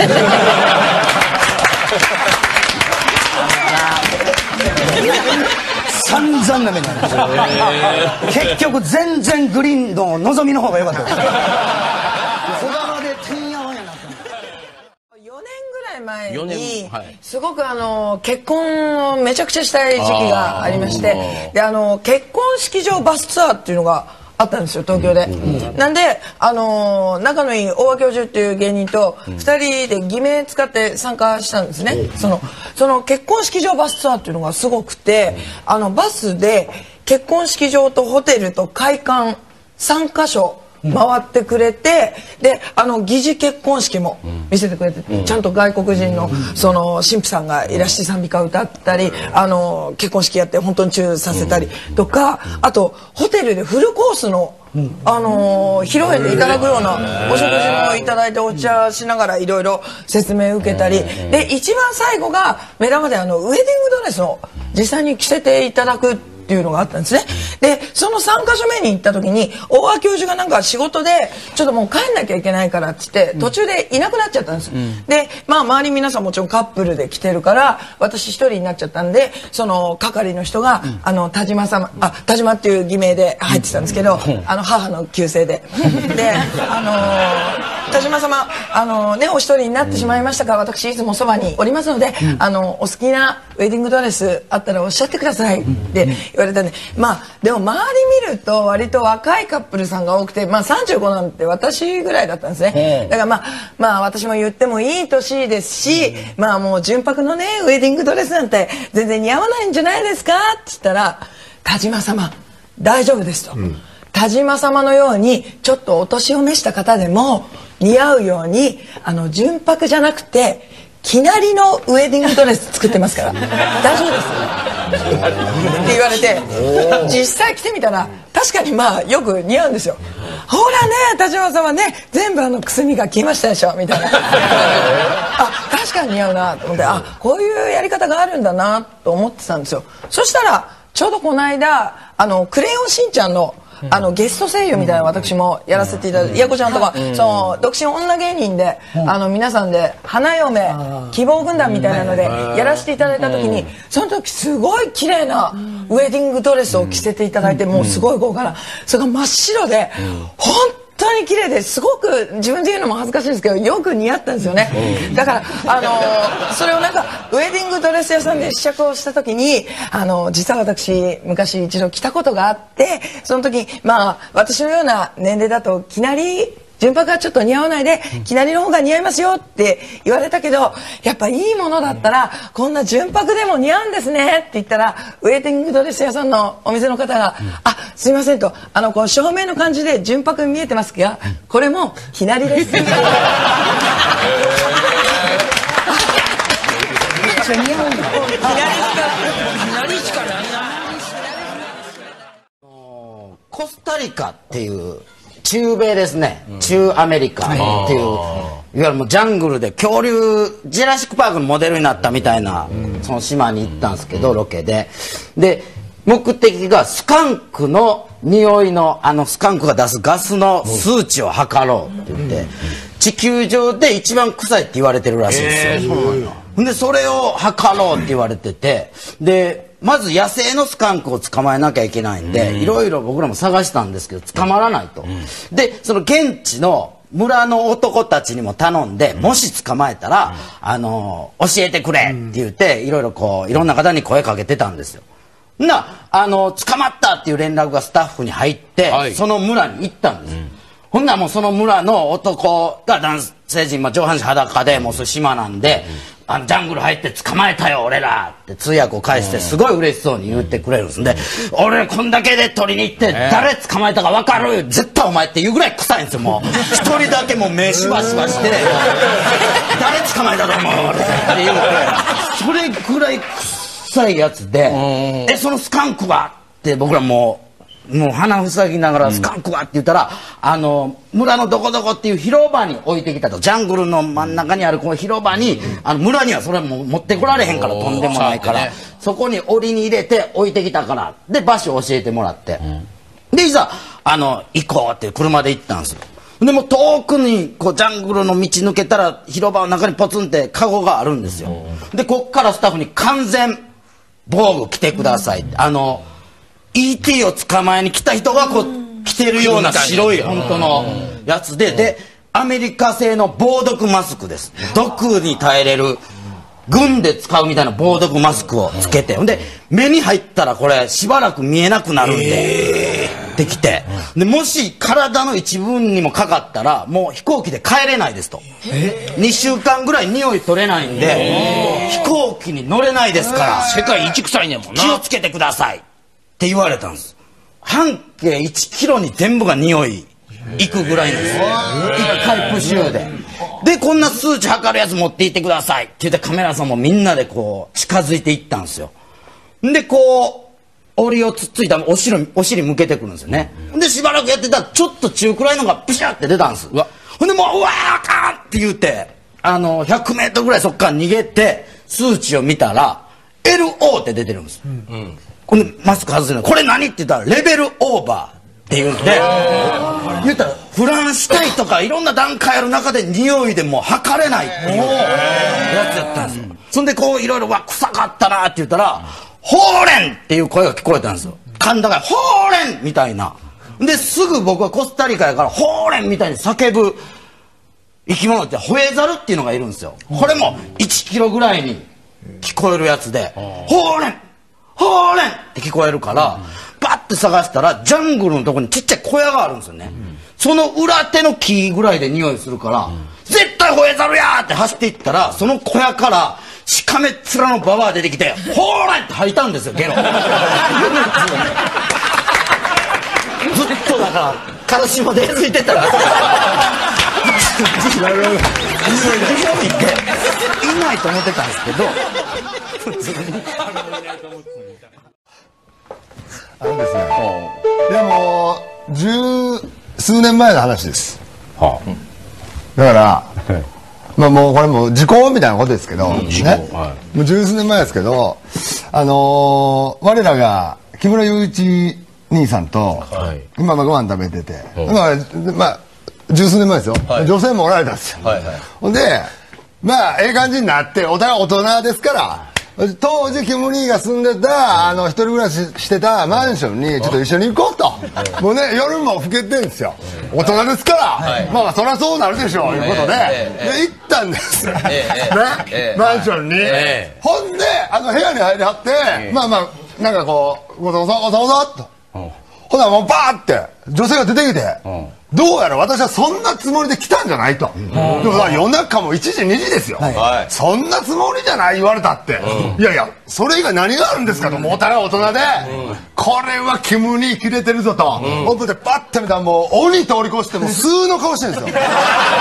散々な目になるんですよ結局全然グリーンの望みの方が良かったです小玉でてんやわんやなったよねんぐらい前にすごくあの結婚をめちゃくちゃしたい時期がありましてであの結婚式場バスツアーっていうのがあったんですよ東京で、うん、なんで、あのー、仲のいい大和教授っていう芸人とふたりで偽名使って参加したんですね、うん、そのその結婚式場バスツアーっていうのがすごくてあのバスで結婚式場とホテルと会館さんかしょ回ってくれて、うん、であの疑似結婚式も見せてくれて、うん、ちゃんと外国人のその神父さんがいらして賛美歌歌ったりあの結婚式やって本当にチューさせたりとかあとホテルでフルコースのあのー、披露宴でいただくようなお食事もいただいてお茶しながらいろいろ説明受けたりで一番最後が目玉であのウェディングドレスを実際に着せていただくっていうのがあったんですね。でそのさんかしょめに行った時に大和教授がなんか仕事でちょっともう帰んなきゃいけないからって言って途中でいなくなっちゃったんですよ、うん、でまあ周り皆さんもちろんカップルで来てるから私一人になっちゃったんでその係の人が、うん、あの田島様あ田島っていう偽名で入ってたんですけど、うん、あの母の旧姓でであのー、田島様あのー、ねお一人になってしまいましたが私いつもそばにおりますので、うん、あのお好きなウェディングドレスあったらおっしゃってくださいって言われたんでまあでも周り見ると割と若いカップルさんが多くて、まあ、さんじゅうごなんて私ぐらいだったんですねだからまあ、まあ私も言ってもいい年ですし、まあもう純白のねウェディングドレスなんて全然似合わないんじゃないですかって言ったら田島様大丈夫ですと、うん、田島様のようにちょっとお年を召した方でも似合うようにあの純白じゃなくてきなりのウェディングドレス作ってますから大丈夫ですって言われて実際着てみたら確かにまあよく似合うんですよほらね田島さんはね全部あのくすみが消えましたでしょみたいなあ確かに似合うなと思ってあこういうやり方があるんだなと思ってたんですよそしたらちょうどこの間あのクレヨンしんちゃんのあのゲスト声優みたいな私もやらせていただいて、やこちゃんとか、その独身女芸人で、あの皆さんで花嫁希望軍団みたいなのでやらせていただいた時に、その時すごい綺麗なウェディングドレスを着せていただいて、もうすごい豪華な、それが真っ白で、本当に綺麗ですごく自分で言うのも恥ずかしいんですけどよく似合ったんですよねだからあのー、それをなんかウェディングドレス屋さんで試着をした時にあのー、実は私昔一度着たことがあってその時まあ私のような年齢だときなり純白はちょっと似合わないできなりの方が似合いますよって言われたけどやっぱいいものだったらこんな純白でも似合うんですねって言ったらウェディングドレス屋さんのお店の方が「あすいません」と「あのこう照明の感じで純白に見えてますがこれもきなりです」めっちゃ似合うんだきなりしかきなりしかないなコスタリカっていう中米ですね、うん、中アメリカっていういわゆるもうジャングルで恐竜ジュラシック・パークのモデルになったみたいな、うん、その島に行ったんですけどロケでで目的がスカンクの匂いのあのスカンクが出すガスの数値を測ろうって言って、うん、地球上で一番臭いって言われてるらしいんですよ、えー、でそれを測ろうって言われててでまず野生のスカンクを捕まえなきゃいけないんでいろいろ僕らも探したんですけど捕まらないと、うん、でその現地の村の男たちにも頼んで、うん、もし捕まえたら、うん、あの教えてくれって言っていろいろこういろんな方に声かけてたんですよなあの捕まったっていう連絡がスタッフに入って、はい、その村に行ったんです、うん、ほんならもうその村の男が男性陣、まあ、上半身裸でもうそれ島なんで、うんあのジャングル入って捕まえたよ俺らって通訳を返してすごい嬉しそうに言ってくれるんですんで俺こんだけで取りに行って誰捕まえたか分かる絶対お前って言うぐらい臭いんですよもう一人だけもう目しばしばして誰捕まえたと思う俺って言うてそれぐらい臭いやつで「えそのスカンクは?」って僕らもうもう鼻塞ぎながら「スカンクは?」って言ったら「あの村のどこどこっていう広場に置いてきた」とジャングルの真ん中にあるこの広場にあの村にはそれも持ってこられへんからとんでもないからそこに檻に入れて置いてきたからで場所教えてもらってでいざあの行こうって車で行ったんですよ。でも遠くにこうジャングルの道抜けたら広場の中にポツンってカゴがあるんですよ。でこっからスタッフに完全防具着てくださいってあの イーティー を捕まえに来た人がこう着てるような白い本当のやつででアメリカ製の防毒マスクです。毒に耐えれる軍で使うみたいな防毒マスクをつけてほんで目に入ったらこれしばらく見えなくなるんでできてでもし体の一部にもかかったらもう飛行機で帰れないですとにしゅうかんぐらい匂い取れないんで飛行機に乗れないですから世界一臭いねんもんな気をつけてくださいって言われたんです。半径いちキロに全部が匂いいくぐらいなんですよ一回プシューででこんな数値測るやつ持っていってくださいって言ってカメラさんもみんなでこう近づいていったんですよ。でこう檻をつっついたお尻お尻向けてくるんですよね。でしばらくやってたらちょっと中くらいのがピシャって出たんです。ほんでもううわーあかんって言うてあのひゃくメートルぐらいそっから逃げて数値を見たら エルオー って出てるんです、うん、これマスク外せないこれ何って言ったらレベルオーバーっていうんで言ったらフランス体とかいろんな段階ある中で匂いでもう測れないっていうやつやったんですよ。そんでこういろいろわ臭かったなって言ったら「ほうれん!」っていう声が聞こえたんですよ。甲高い「ほうれん!」みたいなですぐ僕はコスタリカやから「ほうれん!」みたいに叫ぶ生き物ってホエザルっていうのがいるんですよ。これもいちキロぐらいに聞こえるやつで「ほうれんほうれん!」って聞こえるからバッて探したらジャングルのとこにちっちゃい小屋があるんですよね、うん、その裏手の木ぐらいで匂いするから、うん、絶対ホエザルやーって走っていったらその小屋からしかめっ面のババア出てきて「ほーれん!」って吐いたんですよゲロずっとだからカルシモでついてたら匂いっていないと思ってたんですけど普通にあのですね、でも十数年前の話です、はあ、だから、まあもうこれも時効みたいなことですけど、うん、ね、はい、もう十数年前ですけど、あのー、我らが木村祐一兄さんと、はい、今のご飯食べてて、うん、まあ、まあ、十数年前ですよ、はい、女性もおられたんですよ、はいはい、ほんでまあええ感じになってお互い大人ですから当時キム兄が住んでたあの一人暮らししてたマンションにちょっと一緒に行こうともうね夜も更けてるんですよ大人ですから、はい、まあまあそりゃそうなるでしょういうことで、えーえー、で行ったんです、えーねえー、マンションに、えー、ほんであの部屋に入りはって、えー、まあまあなんかこうごそごそごそごそっと、うん、ほなもうバーって女性が出てきて、うん、どうやら私はそんなつもりで来たんじゃないと、うん、でも夜中もいちじにじですよ、はい、そんなつもりじゃない言われたって、うん、いやいやそれ以外何があるんですかと、うん、もうお互い大人で、うん、これはキムに切れてるぞと、うん、奥でパッて見たらもう鬼通り越してもう数の顔してるんですよ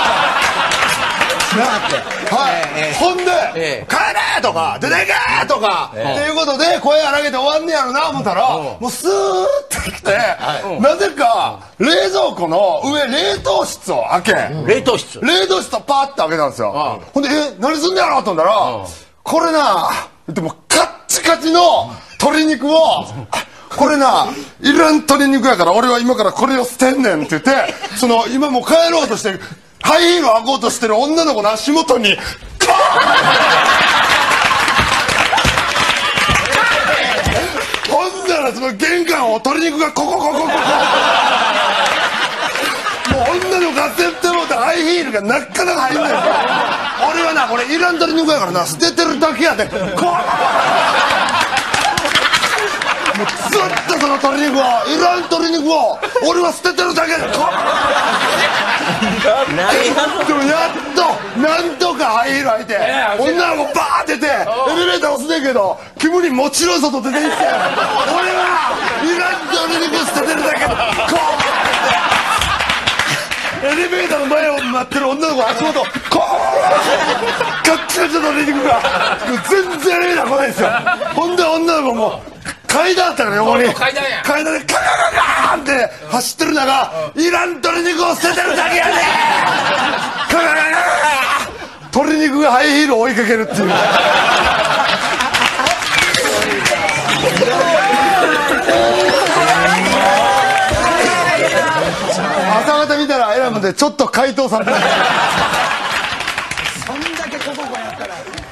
はい、えー、ほんで「えー、帰れ!」とか「出てけ!」とか、えー、っていうことで声荒げて終わんねやろな思ったら、うん、もうスーッてきて、はい、なぜか冷蔵庫の上冷凍室を開け、うん、冷凍室冷凍室をパーッて開けたんですよ、うん、ほんで「え何すんねやろ?」と思ったら、うん、これなでもカッチカチの鶏肉をこれないらん鶏肉やから俺は今からこれを捨てんねんって言ってその今もう帰ろうとしてハイヒールを履こうとしてる女の子の足元にガーンほんならその玄関を鶏肉がココココココもう女の子が絶対もうたハイヒールがなかなか入んないから俺はなこれいらん鶏肉やからな捨ててるだけやでこうもうずっとその鶏肉をいらん鶏肉を俺は捨ててるだけでこでもやっとなんとかハイヒール履いて女の子バーって出てエレベーター押すねんけどキムにもちろん外出て行って俺はいらん鶏肉捨ててるだけでこうエレレベーターの前を待ってる女の子足元こうカッチカチのリリングが全然エレベーター来ないんですよ。ほんで女の子も階段あったから横に階段や階段でカカカカーンって走ってる中いらん鶏肉を捨ててるだけやねカカカカカ鶏肉がハイヒールを追いかけるっていう朝方見たらエラムでちょっと怪盗さんそんだけここやったら